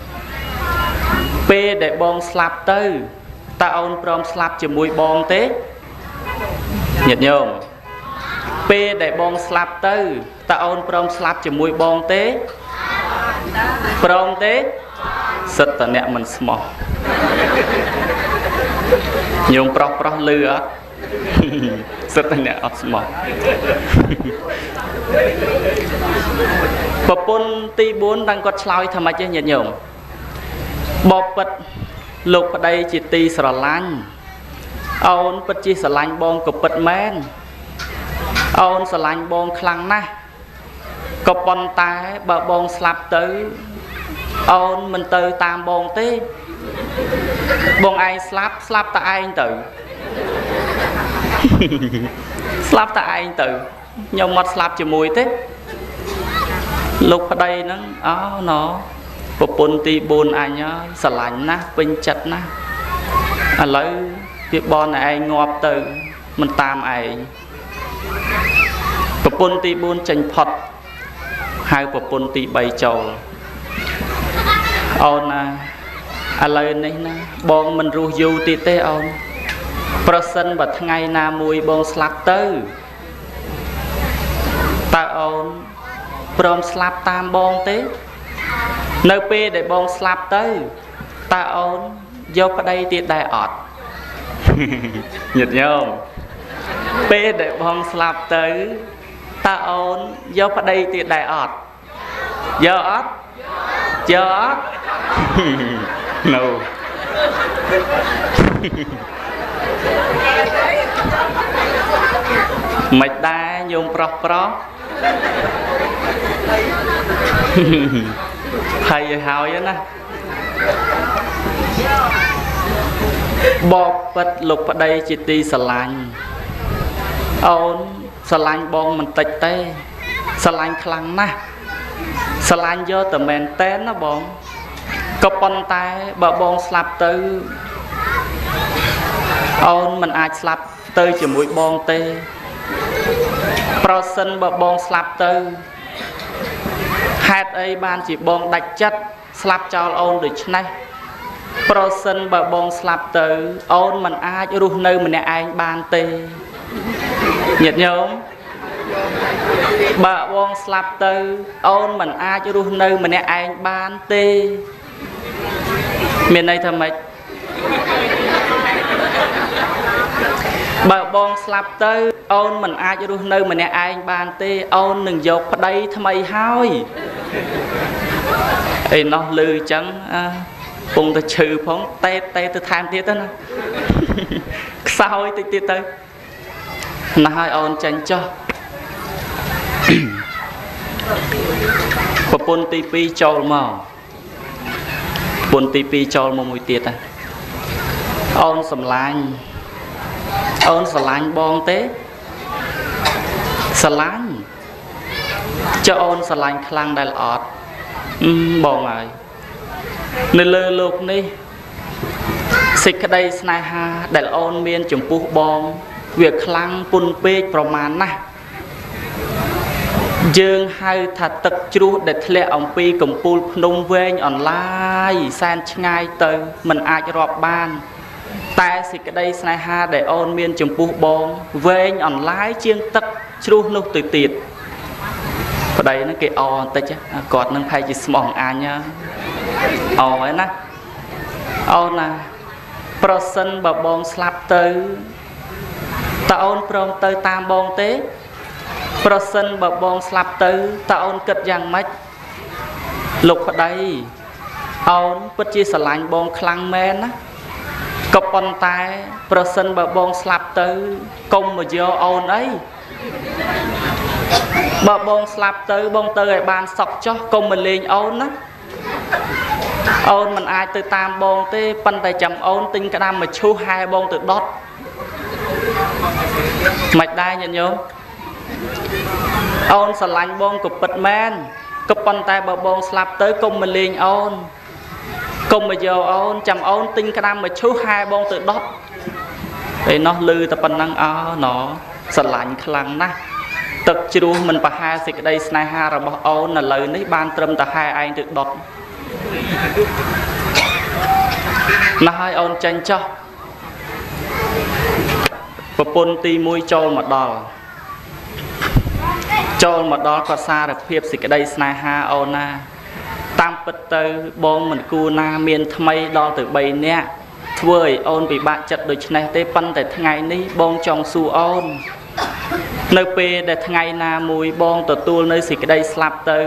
ពេលដែលបងស្លាប់ទៅតើអូនព្រមស្លាប់ជាមួយបងទេញាតិញោមពេលដែលបងស្លាប់ទៅតើអូនព្រមស្លាប់ជាមួយបងទេព្រមទេសិតតអ្នកមិនស្មោះញោមប្រុសប្រុសលឺអត់សិតតអ្នកអត់ស្មោះប្រពន្ធទីបួនđangគាត់ឆ្លើយថាម៉េចទេញាតិញោមបបិទ្ធលោកប្តីជាទីស្រឡាញ់អូនពិតជាស្រឡាញ់បងក៏ពិតមែនអូនស្រឡាញ់បងខ្លាំងណាស់ก็ปนแต่បើបងស្លាប់ទៅអូនមិនទៅតាមបងទេបងឯងស្លាប់ស្លាប់តែឯងទៅស្លាប់តែឯងទៅខ្ញុំមកស្លាប់ជាមួយទេលោកប្តីហ្នឹងអូណោប្រពន្ធទីបួនអញហើយស្រឡាញ់ណាស់ពេញចិត្តណាស់ឥឡូវវាបនឯងងាប់ទៅមិនតាមឯងប្រពន្ធទីបួនចេញផុតហៅប្រពន្ធទីបីចូលអូនណាឥឡូវនេះណាបងមិនរស់យូរទៀតទេអូនប្រសិនបើថ្ងៃណាមួយបងស្លាប់ទៅតើអូនព្រមស្លាប់តាមបងទេនៅពេលដែលបងស្លាប់ទៅតើអូនយកប្តីទៀតដែរអត់ញាតិញោមពេលដែលបងស្លាប់ទៅតើអូនយកប្តីទៀតដែរអត់យកអត់យកអត់ no មិនដែរញោមប្រុសប្រុសហើយហើយណាបបពិតលោកប្តីជាទីស្រឡាញ់អូនស្រឡាញ់បងមិនតិចទេស្រឡាញ់ខ្លាំងណាស់ស្រឡាញ់យកតែមែនតែនណាបងក៏ប៉ុន្តែបើបងស្លាប់ទៅអូនមិនអាចស្លាប់ទៅជាមួយបងទេប្រសិនបើបងស្លាប់ទៅហេតុអីបានជាបងដាច់ចិត្តស្លាប់ចោលអូនដូច្នេះប្រសិនបើបងស្លាប់ទៅអូនមិនអាចរស់នៅម្នាក់ឯងបានទេញាតិញោមបើបងស្លាប់ទៅអូនមិនអាចរស់នៅម្នាក់ឯងបានទេមានន័យថាម៉េចបើបងស្លាប់ទៅអូនមិនអាចរស់នៅម្នាក់ឯងបានទេអូននឹងយកប្តីថ្មីហើយអីណោះលឺអញ្ចឹងពងទៅឈឺផងតេតតេទៅថែមទៀតទៅណាខ្សោយតិចទៀតទៅណាស់ឲ្យអូនចាញ់ចុះប្រពន្ធទីពីរចូលមកប្រពន្ធទីពីរចូលមកមួយទៀតណាអូនសំឡាញ់អូនស្រឡាញ់បងទេស្រឡាញ់ចុះអូនស្រឡាញ់ខ្លាំងដែលអត់បងហើយនៅលើលោកនេះសេចក្តីស្នេហាដែលអូនមានចំពោះបងវាខ្លាំងពុនពេកប្រមាណណាស់យើងហៅថាទឹកជ្រោះដែលធ្លាក់អំពីកំពូលភ្នំវែងអន្លាយសែនឆ្ងាយទៅមិនអាចរាប់បានតែសេចក្តីស្នេហាដែលអូនមានចំពោះបងវែងអន្លាយជាងទឹកជ្រោះនោះទៅទៀតប្តីហ្នឹងគេអបន្តិចគាត់នឹងផែជាស្មោះអញអហើយណាអូនណាប្រសិនបើបងស្លាប់ទៅតើអូនព្រមទៅតាមបងទេប្រសិនបើបងស្លាប់ទៅតើអូនគិតយ៉ាងម៉េចលោកប្តីអូនពិតជាស្រឡាញ់បងខ្លាំងមែនណាក៏ប៉ុន្តែប្រសិនបើបងស្លាប់ទៅកុំមកយកអូនអីបើបងស្លាប់ទៅបងទៅឲ្យបានសុខចុះកុំមកលេងអូនណាអូនមិនអាចទៅតាមបងទេប៉ុន្តែចាំអូនទិញក្តាមមកឈូសហែបងទៅដុតមិនដែរញាតិញោមអូនស្រឡាញ់បងក៏ពិតមែនក៏ប៉ុន្តែបើបងស្លាប់ទៅកុំមកលេងអូនកុំមកយកអូនចាំអូនទិញក្តាមមកឈូសហែបងទៅដុតពេលនោះលឺតែប៉ុណ្ណឹងអោណោស្រឡាញ់ខ្លាំងណាស់ទឹកជ្រោះមិនប្រហែលសេចក្តីស្នេហារបស់អូនឥឡូវនេះបានត្រឹមតែហែឯងទៅដុតណាស់ឲ្យអូនចាញ់ចោះប្រពន្ធទីមួយចូលមកដល់ចូលមកដល់គាត់សារភាពសេចក្តីស្នេហាអូនណាតាមពិតទៅបងមិនគួរណាមានថ្មីដល់ទៅបីនាក់ធ្វើឲ្យអូនពិបាកចិត្តដូច្នេះទេប៉ុន្តែថ្ងៃនេះបងចង់សួរអូននៅពេលដែលថ្ងៃណាមួយបងទទួលនៅសេចក្តីស្លាប់ទៅ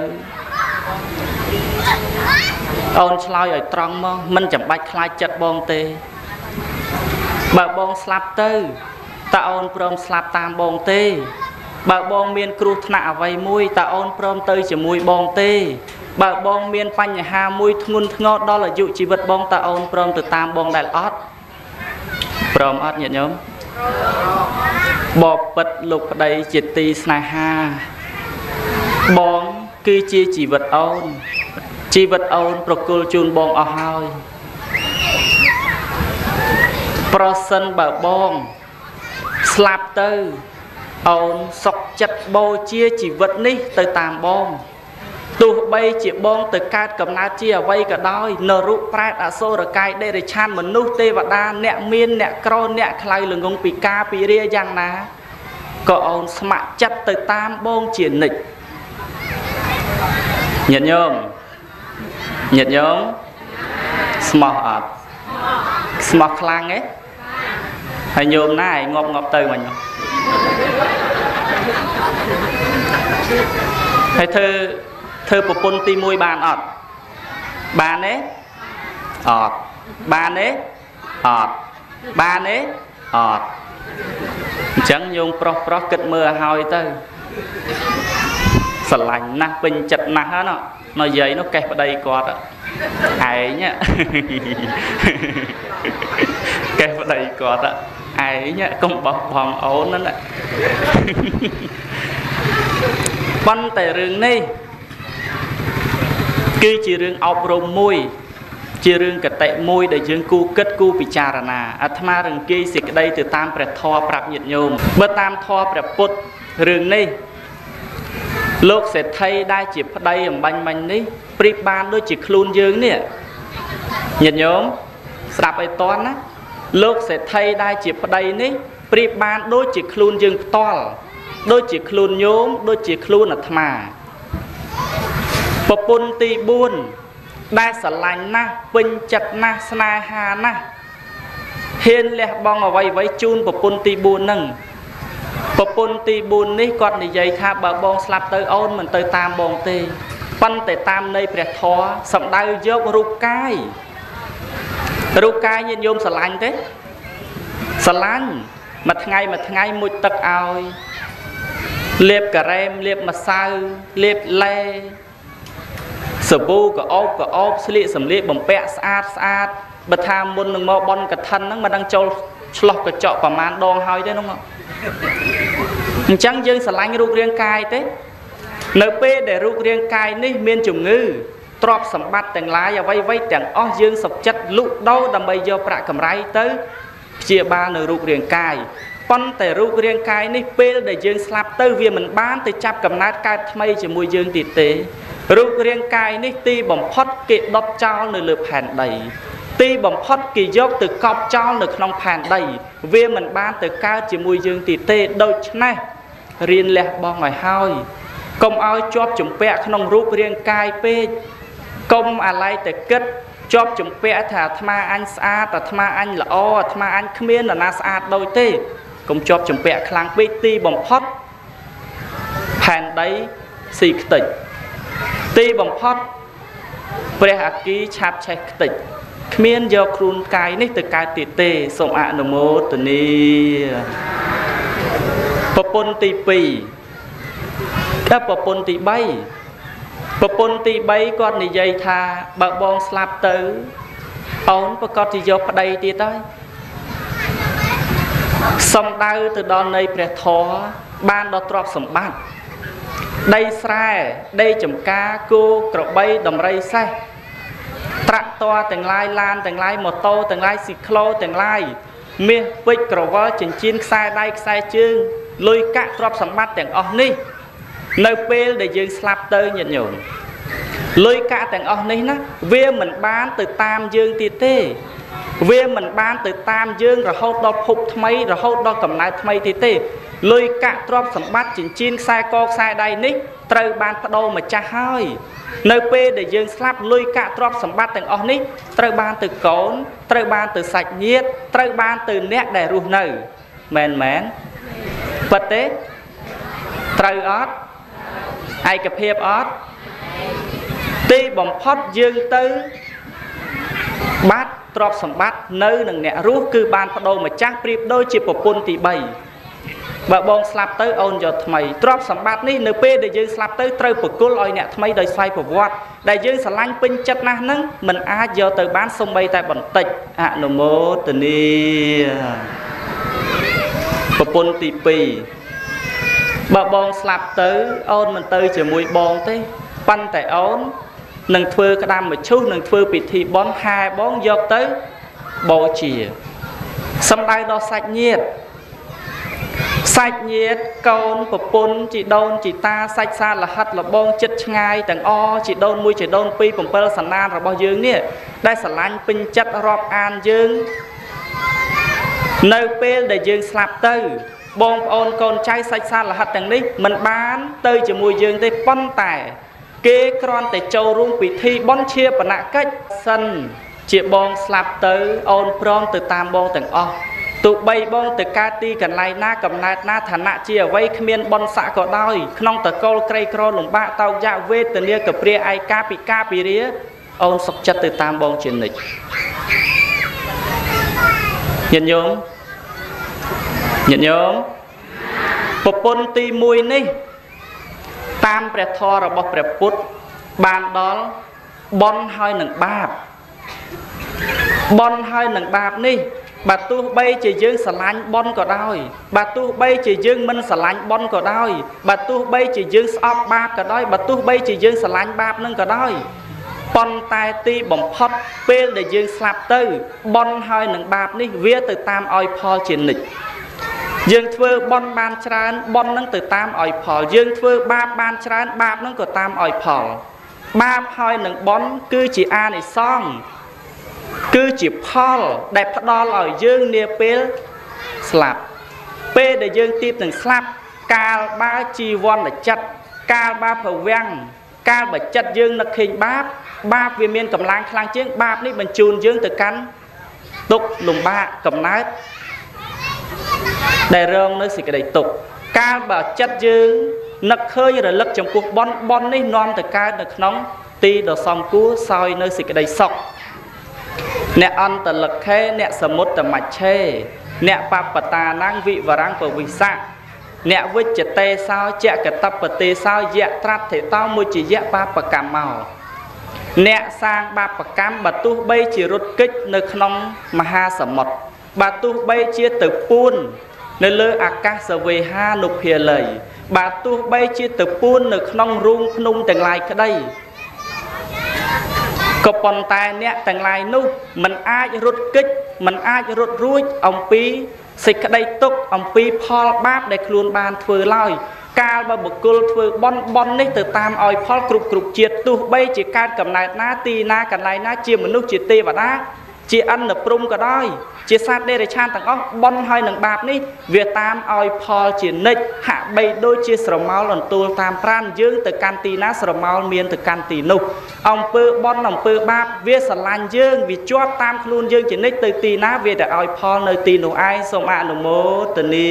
អូនឆ្លើយឲ្យត្រង់មកមិនចាំបាច់ខ្លាចចិត្តបងទេបើបងស្លាប់ទៅតើអូនព្រមស្លាប់តាមបងទេបើបងមានគ្រោះថ្នាក់អ្វីមួយតើអូនព្រមទៅជាមួយបងទេបើបងមានបញ្ហាមួយធ្ងន់ធ្ងរដល់អាយុជីវិតបងតើអូនព្រមទៅតាមបងដែលអត់ព្រមអត់ញាតិញោមបបិទ្ធលោកប្តីជាទីស្នេហាបងគឺជាជីវិតអូនជីវិតអូនប្រគល់ជូនបងអស់ហើយប្រសិនបើបងស្លាប់ទៅអូនសុខចិត្តបូជាជីវិតនេះទៅតាមបងទោះបីជាបងទៅកើតកំណើតជាអ្វីក៏ដោយនរកប្រែតអសូរកាយដេរឆានមនុស្សទេវតាអ្នកមានអ្នកក្រអ្នកខ្លៅល្ងងពីការពីរាយ៉ាងណាក៏អូនស្ម័គ្រចិត្តទៅតាមបងជានិច្ចញាតិញោមញាតិញោមស្មោះអត់ស្មោះខ្លាំងទេហើយញោមណាឯងងាប់ងាប់ទៅមកញោមហើយធ្វើធ្វើប្រពន្ធទីមួយបានអត់បានទេអត់បានទេអត់បានទេអត់អញ្ចឹងញោមប្រុសប្រុសគិតមើលឲ្យទៅស្រឡាញ់ណាស់ពេញចិត្តណាស់ហ្នឹងណនិយាយនោះកេះប្តីគាត់ឯងកេះប្តីគាត់ឯងកុំបោះបង់អូនហ្នឹងប៉ុន្តែរឿងនេះគឺជារឿងអប់រំមួយជារឿងកតិមួយដែលយើងគូគិតគូពិចារណាអាត្មារង្គីសេចក្តីទៅតាមព្រះធម៌ប្រាប់ញាតិញោមបើតាមធម៌ព្រះពុទ្ធរឿងនេះលោកសេដ្ឋីដែលជាប្តីអំបញ្ញមិញនេះប្រៀបបានដូចជាខ្លួនយើងនេះញាតិញោមស្ដាប់ឲ្យតន់ណាលោកសេដ្ឋីដែលជាប្តីនេះប្រៀបបានដូចជាខ្លួនយើងផ្ទាល់ដូចជាខ្លួនញោមដូចជាខ្លួនអាត្មាប្រពន្ធទីបួនដែលស្រឡាញ់ណាស់ពេញចិត្តណាស់ស្នេហាណាស់ហ៊ានលះបង់អ្វីអ្វីជូនប្រពន្ធទីបួនហ្នឹងប្រពន្ធទីបួននេះគាត់និយាយថាបើបងស្លាប់ទៅអូនមិនទៅតាមបងទេប៉ុន្តែតាមន័យព្រះធម៌សំដៅយករូបកាយរូបកាយញាតិញោមស្រឡាញ់ទេស្រឡាញ់មួយថ្ងៃមួយថ្ងៃមុជទឹកឲ្យលាបការ៉េមលាបម្សៅលាបឡេសាប៊ូក៏អោបក៏អោបស្លៀកសម្លៀកបំពាក់ស្អាតស្អាតបើថាមុននឹងមកបន់កឋិនហ្នឹងមិនដឹងចូលឆ្លោះកញ្ចក់ប្រមាណដងហើយទេហ្នឹងអញ្ចឹងយើងស្រឡាញ់រូបរាងកាយទេនៅពេលដែលរូបរាងកាយនេះមានជំងឺទ្រព្យសម្បត្តិទាំងឡាយអ្វីអ្វីទាំងអស់យើងសុខចិត្តលក់ដូរដើម្បីយកប្រាក់កម្រៃទៅព្យាបាលនៅរូបរាងកាយប៉ុន្តែរូបរាងកាយនេះពេលដែលយើងស្លាប់ទៅវាមិនបានទៅចាប់កំណើតកើតថ្មីជាមួយយើងទៀតទេរូបរាងកាយនេះទីបំផុតគេដុតចោលនៅលើផែនដីទីបំផុតគេយកទៅកប់ចោលនៅក្នុងផែនដីវាមិនបានទៅកើតជាមួយយើងទៀតទេដូច្នេះរៀនលះបង់ឲ្យហើយកុំឲ្យជាប់ជំពាក់ក្នុងរូបរាងកាយពេកកុំអាឡ័យតែគិតជាប់ជំពាក់ថាអាត្មាអញស្អាតអាត្មាអញល្អអាត្មាអញគ្មាននរណាស្អាតដូចទេកុំជាប់ជំពាក់ខ្លាំងពេកទីបំផុតផែនដីស៊ីខ្ទេចទីបំផុតព្រះអគ្គីឆាប់ឆេះខ្ទេចគ្មានយកខ្លួនកាយនេះទៅកើតទៀតទេសូមអនុមោទនាប្រពន្ធទីពីរដល់ប្រពន្ធទីបីប្រពន្ធទីបីគាត់និយាយថាបើបងស្លាប់ទៅអូនប្រកាសជាយកប្តីទៀតហើយសំដៅទៅដល់នៃព្រះធម៌បានដល់ទ្រព្យសម្បត្តិដីស្រែដីចំការគោក្របីដំរីសេះត្រាក់តរទាំងឡាយឡានទាំងឡាយម៉ូតូទាំងឡាយស៊ីក្លូទាំងឡាយមាសពេជ្រក្រវិលចិញ្ចៀនខ្សែដៃខ្សែជើងលុយកាក់ទ្រព្យសម្បត្តិទាំងអស់នេះនៅពេលដែលយើងស្លាប់ទៅញាតិញោមលុយកាក់ទាំងអស់នេះណាវាមិនបានទៅតាមយើងទៀតទេវាមិនបានទៅតាមយើងរហូតដល់ភពថ្មីរហូតដល់កំណើតថ្មីទៀតទេលុយកាក់ទ្រព្យសម្បត្តិចិញ្ចៀនខ្សែកខ្សែដៃនេះត្រូវបានបដូរម្ចាស់ហើយនៅពេលដែលយើងស្លាប់លុយកាក់ទ្រព្យសម្បត្តិទាំងអស់នេះត្រូវបានទៅកូនត្រូវបានទៅសាច់ញាតិត្រូវបានទៅអ្នកដែលរស់នៅមែនមែនពិតទេត្រូវអត់ឯកភាពអត់ទីបំផុតយើងទៅបាត់ទ្រព្យសម្បត្តិនៅនឹងអ្នករស់គឺបានបដូរម្ចាស់ប្រៀបដូចជាប្រពន្ធទីបីបើបងស្លាប់ទៅអូនយកថ្មីទ្រព្យសម្បត្តិនេះនៅពេលដែលយើងស្លាប់ទៅត្រូវប្រគល់ឲ្យអ្នកថ្មីដោយស្វ័យប្រវត្តិដែលយើងស្រឡាញ់ពេញចិត្តណាស់ហ្នឹងមិនអាចយកទៅបានសូម្បីតែបន្តិចអនុមោទនីប្រពន្ធទីពីរបើបងស្លាប់ទៅអូនមិនទៅជាមួយបងទេប៉ុន្តែអូននឹងធ្វើក្តាមមឈូសនឹងធ្វើពិធីបុណ្យហែបងយកទៅបូជាសំដៅដល់សាច់ញាតិសាច់ញាតិកូនប្រពន្ធជីដូនជីតាសាច់សាលហិតលបងចិត្តឆ្ងាយទាំងអជីដូនមួយជីដូនពីរបំពេញសន្តានរបស់យើងនេះដែលស្រឡាញ់ពេញចិត្តរាប់អានយើងនៅពេលដែលយើងស្លាប់ទៅបងប្អូនកូនចៅសាច់សាលហិតទាំងនេះមិនបានទៅជាមួយយើងទេប៉ុន្តែគេគ្រាន់តែចូលរួមពិធីបុណ្យជាបណកិច្ចសិនជាបងស្លាប់ទៅអូនព្រមទៅតាមបងទាំងអស់ទោះបីបងទៅកើតទីកន្លែងណាកំណើតណាឋានៈជាអ្វីគ្មានបុណ្យស័ក្តិក៏ដោយក្នុងតកូលក្រីក្រលំបាកតោកយ៉ាវេទនាកព្រាឯកាពិការពិរាអូនសុខចិត្តទៅតាមបងជានិច្ចញាតិញោមញាតិញោមប្រពន្ធទីមួយនេះតាមព្រះធម៌របស់ព្រះពុទ្ធបានដល់បុណ្យហើយនឹងបាបបុណ្យហើយនឹងបាបនេះបើទោះបីជាយើងស្រឡាញ់បុណ្យក៏ដោយបើទោះបីជាយើងមិនស្រឡាញ់បុណ្យក៏ដោយបើទោះបីជាយើងស្អប់បាបក៏ដោយបើទោះបីជាយើងស្រឡាញ់បាបនឹងក៏ដោយប៉ុន្តែទីបំផុតពេលដែលយើងស្លាប់ទៅបុណ្យហើយនឹងបាបនេះវាទៅតាមឲ្យផលជានិច្ចយើងធ្វើបុណ្យបានច្រើនបុណ្យនឹងទៅតាមឲ្យផលយើងធ្វើបាបបានច្រើនបាបនឹងក៏តាមឲ្យផលបាបហើយនឹងបុណ្យគឺជាអានិសង្សគឺជាផលដែលផ្ដល់ឲ្យយើងនាពេលស្លាប់ពេលដែលយើងទីបនឹងស្លាប់កាលបើជីវ័នចិត្តកាលបើប្រវាំងកាលបើចិត្តយើងនឹកឃើញបាបបាបវាមានកម្លាំងខ្លាំងជាងបាបនេះបញ្ជូនយើងទៅកាន់ទុក្ខលំបាកកំណើតដែលរងនៅសេចក្តីទុក្ខកាលបើចិត្តយើងនឹកឃើញរលឹកចំពោះបុណ្យបុណ្យនេះនាំទៅកើតនៅក្នុងទីដ៏សំគួរសោយនៅសេចក្តីសុខអ្នកអន្តលិខេអ្នកសមុត្តមច្ឆេអ្នកបបតានាំងវិវរੰពវិស័កអ្នកវិជ្ជតេសោចកតបទេសោយៈត្រាត់ធិតោមុជ្ជយៈបាបកម្មមកអ្នកសាងបាបកម្មបើទោះបីជារត់គេចនៅក្នុងមហាសមុទ្របើទោះបីជាទៅពួននៅលើអាកាសវេហានុភាល័យបើទោះបីជាទៅពួននៅក្នុងរូងភ្នំទាំងឡាយក្តីក៏ប៉ុន្តែអ្នកទាំងឡាយនោះមិនអាចរត់គេចមិនអាចរត់រួចអំពីសេចក្តីទុក្ខអំពីផលបាបដែលខ្លួនបានធ្វើឡើយកាលបើបុគ្គលធ្វើបុណ្យបុណ្យនេះទៅតាមឲ្យផលគ្រប់គ្រប់ជាតិទោះបីជាកើតកំណើតណាទីណាកន្លែងណាជាមនុស្សជាទេវតាជាអន្តព្រំក៏ដោយជាសត្វដេរឆានទាំងអស់បុណ្យហើយនឹងបាបនេះវាតាមឲ្យផលជានិច្ចហាក់បីដូចជាស្រមោលអន្ទូលតាមប្រាណយើងទៅកាន់ទីណាស្រមោលមានទៅកាន់ទីនោះអំពើបុណ្យអំពើបាបវាស្រឡាញ់យើងវាជាប់តាមខ្លួនយើងជានិច្ចទៅទីណាវាតែឲ្យផលនៅទីនោះឯងសូមអនុមោទនា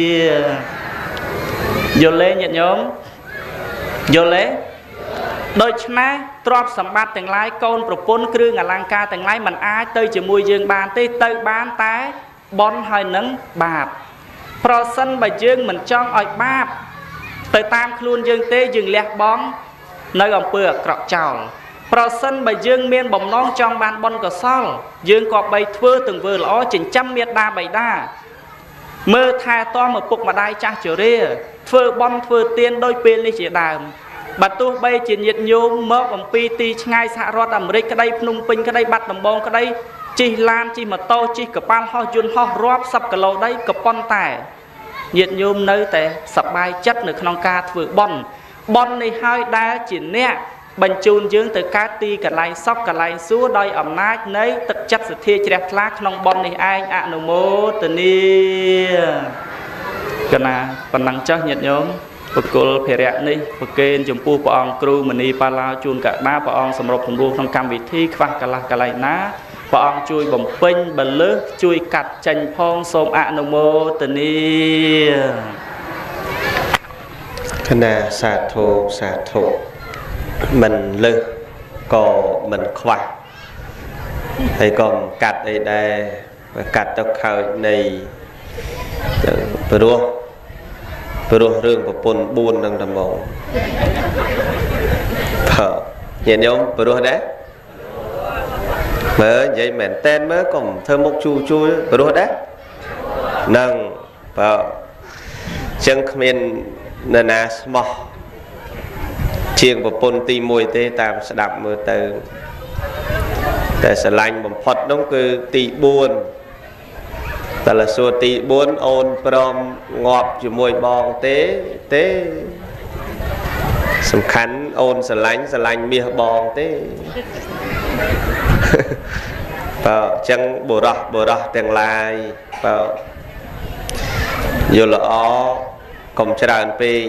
យល់ទេញាតិញោមយល់ទេដូច្នេះទ្រព្យសម្បត្តិទាំងឡាយកូនប្រពន្ធគ្រឿងអលង្ការទាំងឡាយមិនអាចទៅជាមួយយើងបានទេទៅបានតែបុណ្យហើយនឹងបាបប្រសិនបើយើងមិនចង់ឲ្យបាបទៅតាមខ្លួនយើងទេយើងលះបង់នៅអំពើអាក្រក់ចោលប្រសិនបើយើងមានបំណងចង់បានបុណ្យកុសលយើងក៏បីធ្វើទង្វើល្អចិញ្ចឹមមេត្តាបិតាមើលថែទាំឪពុកម្ដាយចាស់ជរាធ្វើបុណ្យធ្វើទានដោយពេលនេះជាដើមបើទោះបីជាញាតិញោមមកអំពីទីឆ្ងាយសហរដ្ឋអាមេរិកក្តីភ្នំពេញក្តីបាត់ដំបងក្តីជិះឡានជិះម៉ូតូជិះកប៉ាល់ហោះយន្តហោះរាប់សិបគីឡូដីក៏ប៉ុន្តែញាតិញោមនៅតែសប្បាយចិត្តនៅក្នុងការធ្វើបុណ្យបុណ្យនេះហើយដែលជាអ្នកបញ្ជូនយើងទៅកើតទីកន្លែងសុខកន្លែងសួគ៌ដោយអំណាចនៃទឹកចិត្តសទ្ធាជ្រះថ្លាក្នុងបុណ្យនេះឯងអនុមោទនាកណាប៉ុណ្ណឹងចុះញាតិញោមបកុលភិរៈនេះប្រគេនចំពោះព្រះអង្គគ្រូមនីបាឡាជូនកដាព្រះអង្គសម្របសម្រួលក្នុងកម្មវិធីខ្វះកន្លះកន្លែងណាព្រះអង្គជួយបំពេញបលើសជួយកាត់ចេញផងសូមអនុមោទនាគណៈសាធុសាធុមិនលើសក៏មិនខ្វះហើយក៏កាត់អីដែរកាត់ទៅខើចនៃព្រោះព្រោះរឿងប្រពន្ធបួននឹងតែមកបាទញាតិញោមព្រោះដែរមើលនិយាយមែនតែនមើលកុំធ្វើមុខជូជូព្រោះដែរនឹងបាទចឹងគ្មាននរណាស្មោះជាងប្រពន្ធទីមួយទេតាមស្ដាប់មើលទៅតែស្រឡាញ់បំផុតនោះគឺទីបួនតែละសួរទីបួនអូនព្រមងាប់ជាមួយបងទេទេសំខាន់អូនស្រឡាញ់ស្រឡាញ់មាសបងទេបើអញ្ចឹងបុរសបុរសទាំងឡាយបើយល់ល្អកុំច្រើនពេក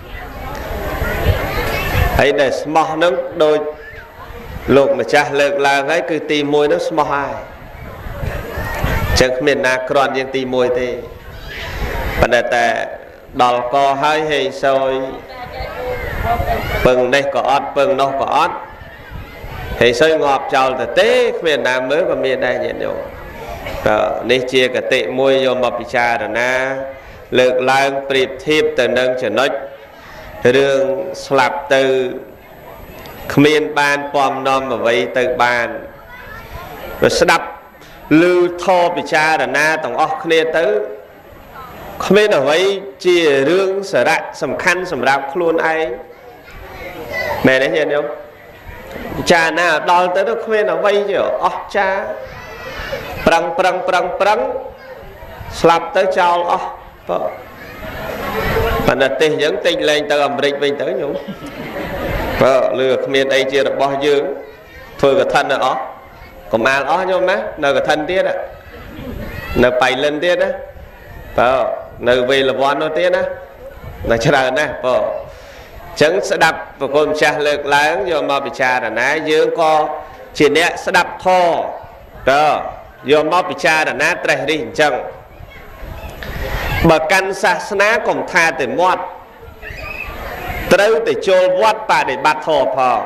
ហើយដែលស្មោះនឹងដូចលោកម្ចាស់លើកឡើងហើយគឺទីមួយនោះស្មោះហើយចឹងគ្មានណាគ្រាន់ជាងទីមួយទេប៉ុន្តែតែដល់កហើយហេសយពឹងនេះក៏អត់ពឹងនោះក៏អត់ហេសយងាប់ចោលទៅទេគ្មានណាមើលក៏មានដែរញាតិញោមនេះជាកតិមួយយកមកពិចារណាលើកឡើងប្រៀបធៀបទៅនឹងចំណុចរឿងស្លាប់ទៅគ្មានបានពំនាំអ្វីទៅបានបើស្ដាប់ឮធម៌ពិចារណាទាំងអស់គ្នាទៅគ្មានអ្វីជារឿងសារៈសំខាន់សម្រាប់ខ្លួនឯងមែនទេញាតិញោមពិចារណាដល់ទៅគ្មានអ្វីជាអស្ចារ្យប្រឹងប្រឹងប្រឹងប្រឹងស្លាប់ទៅចោលអស់បើបណ្ឌិតទេសយើងទិញលែងទៅអាមេរិកវិញទៅញោមបើលឺគ្មានអីជារបស់យើងធ្វើកឋិននៅអស់កុំអាលអស់ញោមណានៅកឋិនទៀតនៅបៃលិនទៀតណាបើនៅវេលវ័ននោះទៀតណានៅច្រើនណាស់បើអញ្ចឹងស្ដាប់ប្រគុណម្ចាស់លើកឡើងយកមកពិចារណាយើងក៏ជាអ្នកស្ដាប់ធម៌តើយកមកពិចារណាត្រេះរិះអញ្ចឹងបើកាន់សាសនាកុំថាតែមាត់ត្រូវតែចូលវត្តបដិបត្តិធម៌ផង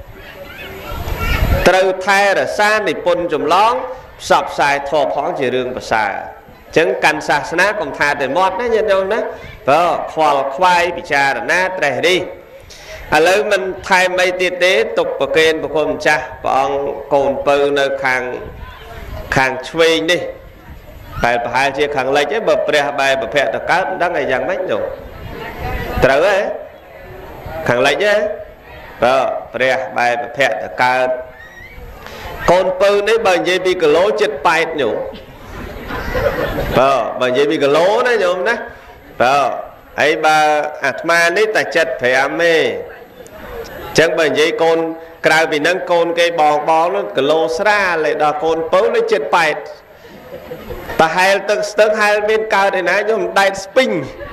ត្រូវថែរក្សានិពន្ធចម្លងផ្សព្វផ្សាយធម៌ផងជារឿងប្រសើរអញ្ចឹងកាន់សាសនាកុំថាតែមាត់ណាញាតិញោមណាបើខ្វល់ខ្វាយពិចារណាត្រេះរិះឥឡូវមិនថែមអីទៀតទេទុកប្រកេនប្រគុណម្ចាស់ព្រះអង្គកូនពៅនៅខាងខាងឆ្វេងនេះតែប្រហែលជាខាងលិចឯងបើព្រះបែបប្រភពទៅកើតមិនដឹងឯយ៉ាងម៉េចនោះត្រូវទេខាងលិចទេបើព្រះបែបប្រភពទៅកើតកូនពៅនេះបើនិយាយពីគីឡូជិតប៉ែតញោមបើបើនិយាយពីគីឡូណាញោមណាបើហើយបើអាត្មានេះតែចិត្តប្រាំទេអញ្ចឹងបើនិយាយកូនក្រៅពីនឹងកូនគេបងបងនោះគីឡូស្រាលឯដល់កូនពៅនេះជិតប៉ែតតែហែលទឹកស្ទឹងហែលមានកើតឯណាញោមដែតស្ពីង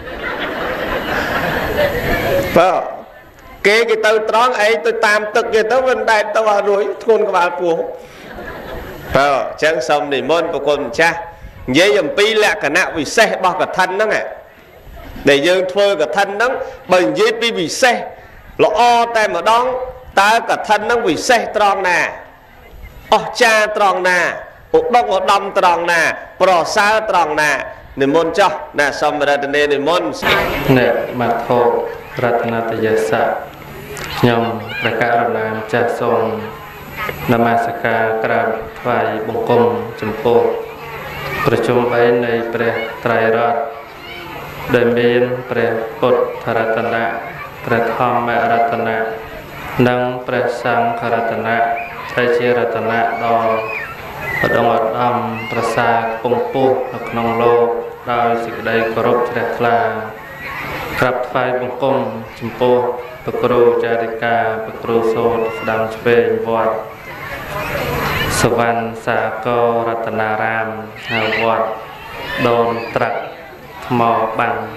បើគេគេទៅត្រង់ឯងទៅតាមទឹកគេទៅមិនដែតទៅអត់រួយធ្ងន់ក្បាលពោះបើអញ្ចឹងសូមនិមន្តប្រគុណម្ចាស់និយាយអំពីលក្ខណៈវិសេសរបស់កឋិនហ្នឹងដែលយើងធ្វើកឋិនហ្នឹងបើនិយាយពីវិសេសល្អតែម្ដងតើកឋិនហ្នឹងវិសេសត្រង់ណាអស្ចារ្យត្រង់ណាឧត្តមឧត្តមត្រង់ណាប្រសើរត្រង់ណានិមន្តចុះណាសូមរតនានិមន្តអ្នកមត្ថោរតនតយស័កខ្ញុំព្រះករុណាម្ចាស់សូមនមស្ការក្រាបថ្វាយបង្គំចំពោះប្រជុំបីនៃព្រះត្រៃរតន៍ដែលមានព្រះពុទ្ធរតនៈព្រះធម្មរតនៈនិងព្រះសង្ឃរតនៈដែលជារតនៈដ៏ឧត្តមឧត្តមប្រសើរគង់ពោះនៅក្នុងលោកដោយសេចក្តីគោរពជ្រះថ្លាក្រាបថ្វាយបង្គំចំពោះព្រះគ្រូចារិកាព្រះគ្រូសូត្រស្ដាំឆ្វេងវត្តសវណ្ណសាគររតនារាមហើយវត្តដូនត្រាក់ថ្មបាំង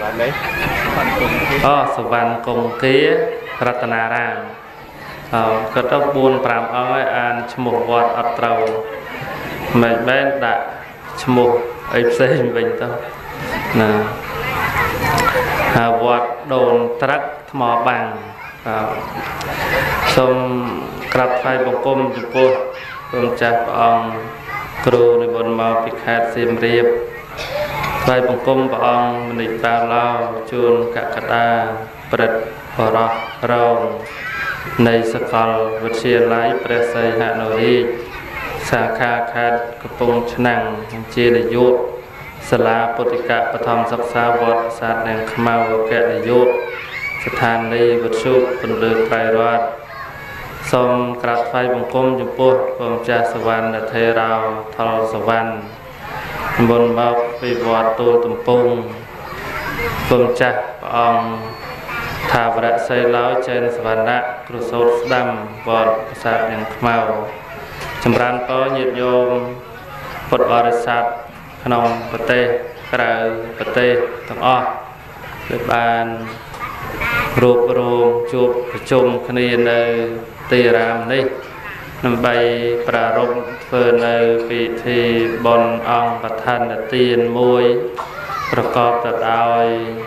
អូសវណ្ណគង្គារតនារាមអើក៏ទៅបួនប្រាំអង្គហើយអានឈ្មោះវត្តអត់ត្រូវមិនមែនដាក់ឈ្មោះអីផ្សេងវិញទៅណាហើយវត្តដូនត្រាក់ថ្មបាំងសូមក្រាបថ្វាយបង្គំចំពោះព្រះម្ចាស់ព្រះអង្គគ្រូនិមន្តមកពីខេត្តសៀមរាបថ្វាយបង្គំព្រះអង្គមនិបាឡោជួនកកដាព្រឹទ្ធបរោះរងនៃសកលវិទ្យាល័យព្រះសីហនុរាជសាខាខេត្តកំពង់ឆ្នាំងជានាយកសាលាពុទ្ធិកបឋមសិក្សាវត្តប្រាសាទនាងខ្មៅវគ្គនាយកស្ថានីយ៍វិទ្យុពន្លឺត្រៃរតន៍សូមក្រាបថ្វាយបង្គំចំពោះព្រះម្ចាស់សវណ្ណថេរោថលសវណ្ណមុនមកពីវត្តទូលទំពុងព្រះម្ចាស់ព្រះអង្គថាវរៈសីឡោចេនសវណ្ណៈគ្រូសូត្រស្ដាំវត្តប្រាសាទនាងខ្មៅចម្រើនពរញាតិញោមពុទ្ធបរិស័ទក្នុងប្រទេសក្រៅប្រទេសទាំងអស់ដែលបានរួបរวมជួបប្រជុំគ្នានៅទីអារាមនេះដើម្បីប្រារព្ធធ្វើនៅពិធីបុណ្យអង្គប្រធានទានមួយប្រកបទៅដោយ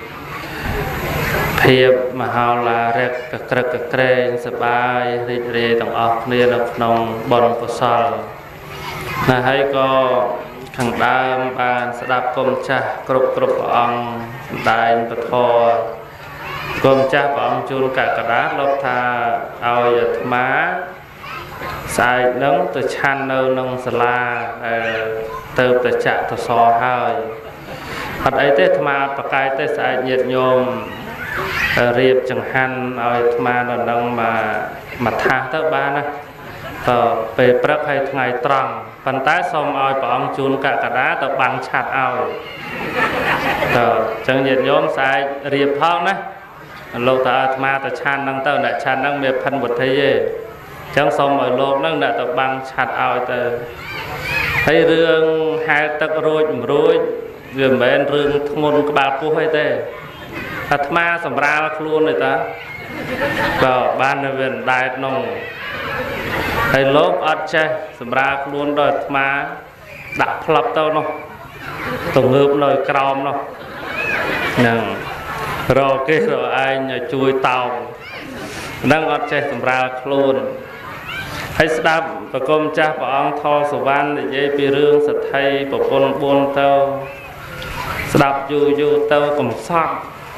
ភាពមហោឡារិកកក្រឹកកក្រែងសប្បាយរីករាយទាំងអស់គ្នានៅក្នុងបុណ្យកុសលណាហើយក៏ខាងដើមបានស្ដាប់គុំចាស់គ្រប់គ្រប់ព្រះអង្គសម្ដែងពធគុំចាស់ព្រះអង្គជួនកកដាលោកថាឲ្យអាត្មាស្អែកនឹងទៅឆាន់នៅក្នុងសាលាដែលទៅទៅចាក់ទៅសហើយអត់អីទេអាត្មាប្រកែកទេស្អែកញាតិញោមរៀបចង្ហាន់ឲ្យអាត្មានៅនឹងមកមកថាសទៅបានណាក៏ពេលព្រឹកហើយថ្ងៃត្រង់ប៉ុន្តែសូមឲ្យព្រះអង្គជួនកកដាទៅបាំងឆាត់ឲ្យក៏អញ្ចឹងញាតិញោមស្អែករៀបផងណាលោកតាអាត្មាទៅឆាន់ហ្នឹងទៅអ្នកឆាន់ហ្នឹងមានផិនវុធីទេអញ្ចឹងសូមឲ្យលោកហ្នឹងអ្នកទៅបាំងឆាត់ឲ្យទៅហើយរឿងហែលទឹករួចមិនរួចវាមិនមែនរឿងធ្ងន់ក្បាលពោះអីទេអាត្មាសម្រាលខ្លួនទេតាក៏បាននៅវាដែតក្នុងហើយលោកអត់ចេះសម្រាលខ្លួនដល់អាត្មាដាក់ផ្លឹបទៅនោះទៅងើបនៅក្រោមនោះហ្នឹងរកគេរកឯងជួយតោងហ្នឹងអត់ចេះសម្រាលខ្លួនហើយស្ដាប់ប្រគំចាស់ព្រះអង្គថលសវណ្ណនិយាយពីរឿងសទ្ធីប្រពន្ធបួនទៅស្ដាប់យូរយូរទៅកំសត់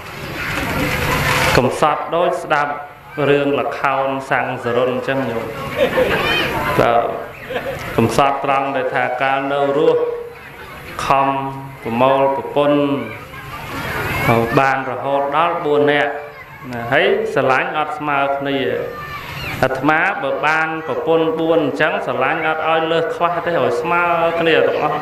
កំសត់ដូចស្ដាប់រឿងលខោនសាំងសរុនអញ្ចឹងញោមក៏កំសត់ត្រង់ដែលថាកាលនៅរស់ខំប្រមូលប្រពន្ធបានរហូតដល់បួននាក់ហើយស្រឡាញ់អត់ស្មើគ្នាអាត្មាបើបានប្រពន្ធបួនអញ្ចឹងស្រឡាញ់អត់ឲ្យលើសខ្វះទេឲ្យស្មើគ្នាទាំងអស់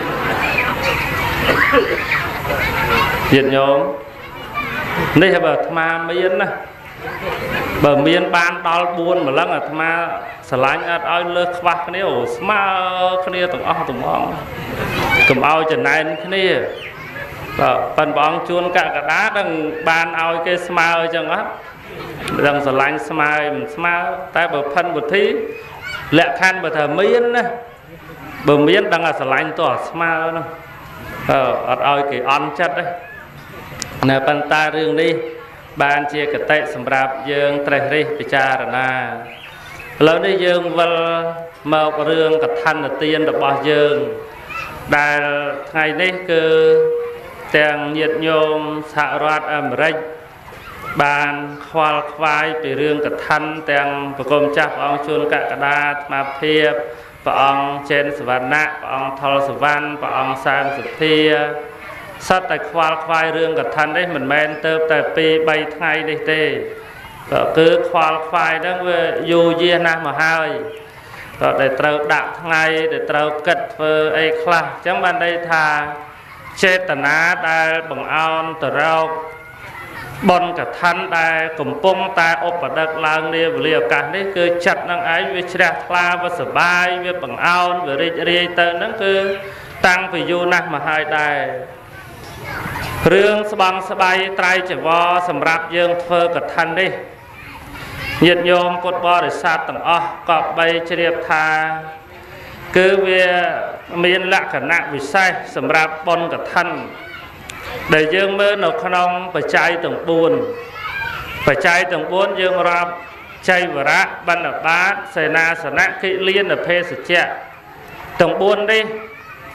ញាតិញោមនេះបើអាត្មាមានណាបើមានបានដល់បួនម្លឹងអាត្មាស្រឡាញ់អត់ឲ្យលើសខ្វះគ្នាអូស្មើគ្នាទាំងអស់ទាំងអស់កុំឲ្យចំណែនគ្នាបាទប៉ិនព្រះអង្គជួនកកដាដឹងបានឲ្យគេស្មើអញ្ចឹងអត់ដឹងស្រឡាញ់ស្មើមិនស្មើតែបើផិនវិធីលក្ខខណ្ឌបើថាមានណាបើមានដឹងថាស្រឡាញ់តោះស្មើនោះអត់ឲ្យគេអន់ចិត្តទេណែប៉ុន្តែរឿងនេះបានជាកតិសម្រាប់យើងត្រេះរិះពិចារណាឥឡូវនេះយើងវិលមករឿងកឋិនទានរបស់យើងដែលថ្ងៃនេះគឺទាំងញាតិញោមសហរដ្ឋអាមេរិកបានខ្វល់ខ្វាយពីរឿងកឋិនទាំងប្រគំចាស់ព្រះអង្គជួនកកដាអាត្មាភាពព្រះអង្គចេនសវណ្ណៈព្រះអង្គថលសវណ្ណព្រះអង្គសែនសុធាសត្វតែខ្វល់ខ្វាយរឿងកឋិននេះមិនមែនទៅតែពីរបីថ្ងៃនេះទេក៏គឺខ្វល់ខ្វាយហ្នឹងវាយូរយារណាស់មកហើយក៏ដែលត្រូវដាក់ថ្ងៃដែលត្រូវគិតធ្វើអីខ្លះអញ្ចឹងបានន័យថាចេតនាដែលបង្អោនទៅរកបុណ្យកឋិនដែលកំពុងតែឧបដិកឡើងនាវេលាឱកាសនេះគឺចិត្តនឹងឯងវាជ្រះថ្លាវាសបាយវាបង្អោនវារីករាយទៅហ្នឹងគឺតាំងពីយូរណាស់មកហើយដែររឿងស្បង់ស្បៃត្រៃចវរសម្រាប់យើងធ្វើកឋិននេះញាតិញោមពុទ្ធបរិស័ទទាំងអស់ក៏បីជ្រាបថាគឺវាមានលក្ខណៈពិសេសសម្រាប់បុណ្យកឋិនដែលយើងមើលនៅក្នុងបច្ច័យទាំងបួនបច្ច័យទាំងបួនយើងរាប់ចៃវរៈបណ្ឌបាតសេនាសនៈគិលានភេសជ្ជៈទាំងបួននេះ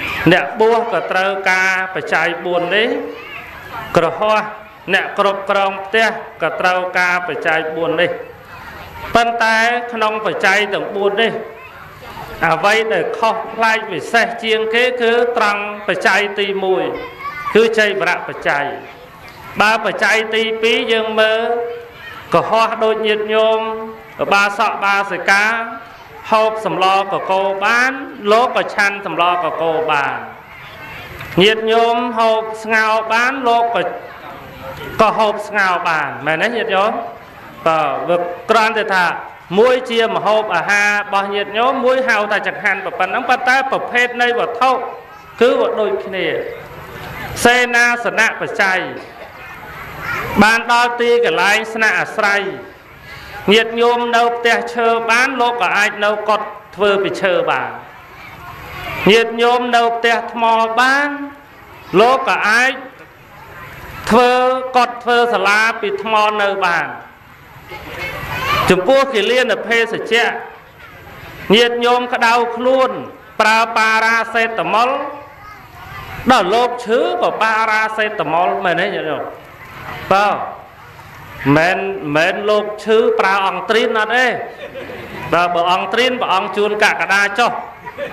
អ្នកបួសក៏ត្រូវការបច្ច័យបួននេះក្រហោះអ្នកគ្រប់គ្រងផ្ទះក៏ត្រូវការបច្ច័យបួននេះប៉ុន្តែក្នុងបច្ច័យទាំងបួននេះអ្វីដែលខុសប្លែកពិសេសជាងគេគឺត្រង់បច្ច័យទីមួយគឺចៃវរៈបច្ច័យបើបច្ច័យទីពីរយើងមើលកុហកដូចញាតិញោមបាសកបាសិកាហូបសម្លកកោបានលោកក៏ឆាន់សម្លកកោបានញាតិញោមហូបស្ងោបានលោកក៏ក៏ហូបស្ងោបានមែនទេញាតិញោមបាទវាគ្រាន់តែថាមួយជាមហូបអាហាររបស់ញាតិញោមមួយហៅថាចង្ហាន់ប៉ុណ្ណឹងប៉ុន្តែប្រភេទនៃវត្ថុគឺវាដូចគ្នាសេនាសនៈបច្ច័យបានដល់ទីកន្លែងស្នាក់អាស្រ័យញាតិញោមនៅផ្ទះឈើបានលោកក៏អាចនៅកត់ធ្វើពីឈើបានញាតិញោមនៅផ្ទះថ្មបានលោកក៏អាចធ្វើកត់ធ្វើសាលាពីថ្មនៅបានចំពោះគិលានភេសជ្ជៈញាតិញោមក្តៅខ្លួនប្រើប៉ារ៉ាសេតាមុលដល់លោកឈឺក៏ប៉ារ៉ាសេតាមុលមែនទេញាតិញោមបាទមិនមែនលោកឈឺប្រើអង្ទ្រីនអត់ទេបើបើអង្ទ្រីនព្រះអង្គជួនកកដាចុះ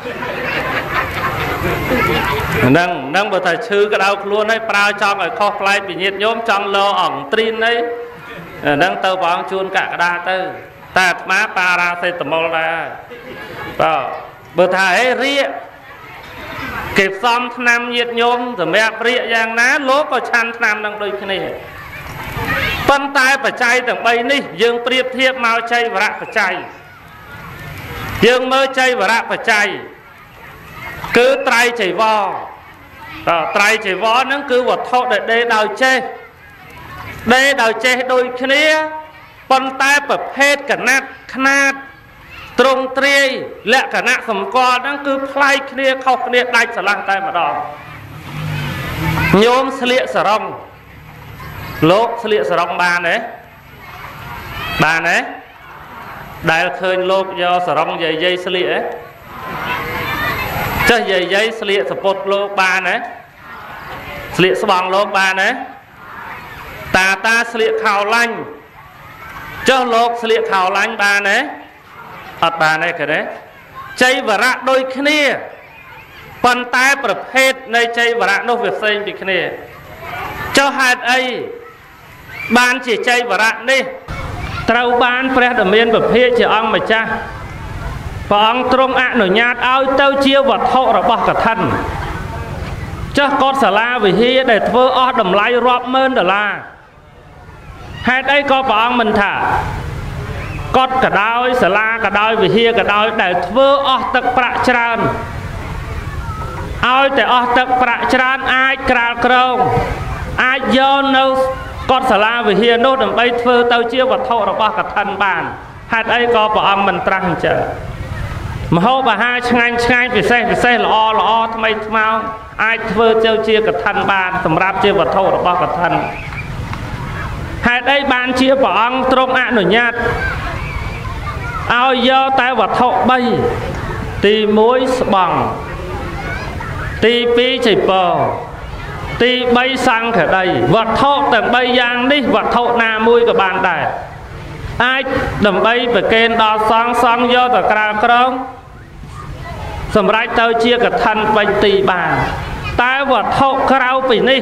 ហ្នឹងហ្នឹងបើថាឈឺក្តៅខ្លួនហើយប្រើចង់ឲ្យខុសប្លែកពីញាតិញោមចង់លោអង្ទ្រីននេះហ្នឹងទៅព្រះអង្គជួនកកដាទៅតែអាត្មាប៉ារ៉ាសេតាមុលដែរបាទបើថាហេរាកគេផ្សំថ្នាំញាតិញោមសម្រាប់រាកយ៉ាងណាលោកក៏ឆាន់ថ្នាំនឹងដូចគ្នាប៉ុន្តែបច្ច័យទាំងបីនេះយើងប្រៀបធៀបមកចៃវរៈបច្ច័យយើងមើលចៃវរៈបច្ច័យគឺត្រៃចៃវរត្រៃចៃវរហ្នឹងគឺវត្ថុដែលដេរដោយចេះដេរដោយចេះដូចគ្នាប៉ុន្តែប្រភេទកណាត់ខ្នាតត្រង់ទ្រាយលក្ខណៈសម្គាល់ហ្នឹងគឺប្លែកគ្នាខុសគ្នាដាច់ស្រឡះតែម្ដងញោមស្លៀកសរងលោកស្លៀកសរងបានទេបានទេដែលឃើញលោកយកសរងយាយយាយស្លៀកទេចេះយាយយាយស្លៀកសពុតលោកបានទេស្លៀកស្បង់លោកបានទេតាតាស្លៀកខោឡាញ់ចុះលោកស្លៀកខោឡាញ់បានទេអត់បានទេគេទេចៃវរៈដូចគ្នាប៉ុន្តែប្រភេទនៃចៃវរៈនោះវាផ្សេងពីគ្នាចុះហេតុអីបានជាចៃវរៈនេះត្រូវបានព្រះដ៏មានពភាកជាអង្គម្ចាស់ព្រះអង្គទ្រង់អនុញ្ញាតឲ្យទៅជាវត្ថុរបស់កឋិនចុះកុដិសាលាវិហារដែលធ្វើអស់តម្លៃរាប់ម៉ឺនដុល្លារហេតុអីក៏ព្រះអង្គមិនថាកុដិក៏ដោយសាលាក៏ដោយវិហារក៏ដោយដែលធ្វើអស់ទឹកប្រាក់ច្រើនឲ្យតែអស់ទឹកប្រាក់ច្រើនអាចក្រាលក្រងអាចយកនៅកុដិសាលាវិហារនោះដើម្បីធ្វើទៅជាវត្ថុរបស់កឋិនបានហេតុអីក៏ព្រះអង្គមិនត្រាស់អញ្ចឹងម្ហូបអាហារឆ្ងាញ់ឆ្ងាញ់ពិសេសពិសេសល្អល្អថ្មីថ្មោងអាចធ្វើទៅជាកឋិនបានសម្រាប់ជាវត្ថុរបស់កឋិនហេតុអីបានជាព្រះអង្គទ្រង់អនុញ្ញាតឲ្យយកតែវត្ថុបីទីមួយស្បង់ទីពីរចៃពរទីបីសង្ឃដីវត្ថុទាំងបីយ៉ាងនេះវត្ថុណាមួយក៏បានដែរអាចដើម្បីប្រគេនដល់សង្ឃសង្ឃយកទៅក្រាលក្រងសម្រាប់ទៅជាកឋិនបិទីបានតែវត្ថុក្រៅពីនេះ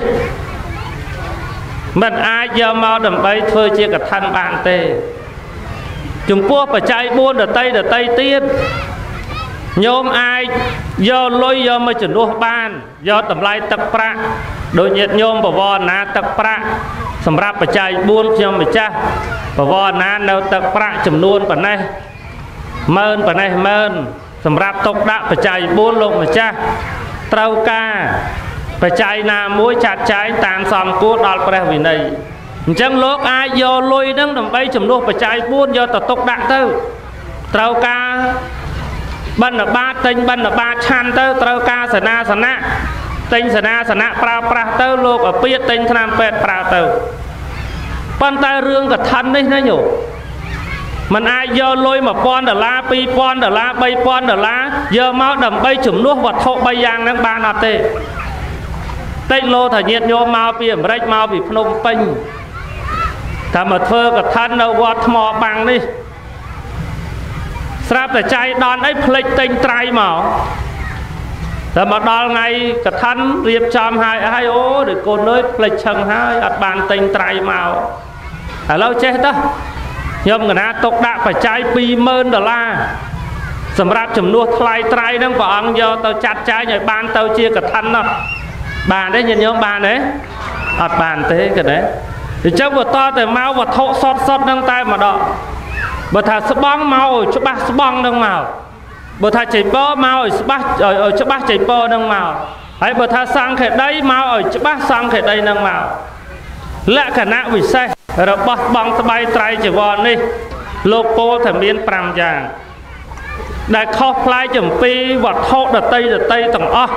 មិនអាចយកមកដើម្បីធ្វើជាកឋិនបានទេចំពោះបច្ច័យបួនដតីដតីទៀតញោមអាចយកលុយយកមកជំនួសបានយកតម្លៃទឹកប្រាក់ដូចញាតិញោមបវរណាទឹកប្រាក់សម្រាប់បច្ច័យបួនខ្ញុំម្ចាស់បវរណានៅទឹកប្រាក់ចំនួនប៉ុណ្ណេះម៉ឺនប៉ុណ្ណេះម៉ឺនសម្រាប់ទុកដាក់បច្ច័យបួនលោកម្ចាស់ត្រូវការបច្ច័យណាមួយចាត់ចែងតាមសមគួរដល់ព្រះវិន័យអញ្ចឹងលោកអាចយកលុយហ្នឹងដើម្បីជំនួសបច្ច័យបួនយកទៅទុកដាក់ទៅត្រូវការបិណ្ឌបាតទិញបិណ្ឌបាតឆាន់ទៅត្រូវការសេនាសនៈទិញសេនាសនៈប្រើប្រាស់ទៅលោកអាពាហ៍ទិញថ្នាំពេទ្យប្រើទៅប៉ុន្តែរឿងកឋិននេះណាញោមมันអាចយកលុយmột nghìnដុល្លារពីរពាន់ដុល្លារបីពាន់ដុល្លារយកមកដើម្បីជំនួសវត្ថុបីយ៉ាងហ្នឹងបានអត់ទេតិចលោថាញាតិញោមមកពីអាមេរិកមកពីភ្នំពេញថាមកធ្វើកឋិននៅវត្តថ្មបាំងនេះស្រាប់តែចៃដន្យអីផ្លេចទិញត្រៃមកតែមកដល់ថ្ងៃកឋិនរៀបចំហើយហើយអូឬកូនអើយផ្លេចឆឹងហើយអត់បានទិញត្រៃមកឥឡូវចេះទៅខ្ញុំកណាទុកដាក់បច្ច័យពីរម៉ឺនដុល្លារសម្រាប់ចំនួនថ្លៃត្រៃហ្នឹងព្រះអង្គយកទៅចាត់ចែងឲ្យបានទៅជាកឋិននោះបានទេញាតិញោមបានទេអត់បានទេកណែអញ្ចឹងបន្តតែមកវត្ថុសុតសុតហ្នឹងតែម្ដងបើថាស្បង់មកឲ្យច្បាស់ស្បង់ហ្នឹងមកបើថាចៃពរមកឲ្យច្បាស់ឲ្យច្បាស់ចៃពរហ្នឹងមកហើយបើថាសង្ឃេដីមកឲ្យច្បាស់សង្ឃេដីហ្នឹងមកលក្ខណៈវិសេសរបស់ស្បង់ស្បៃត្រៃជីវរនេះលោកពោលថាមានប្រាំយ៉ាងដែលខុសប្លែកអំពីវត្ថុដតីដតីទាំងអស់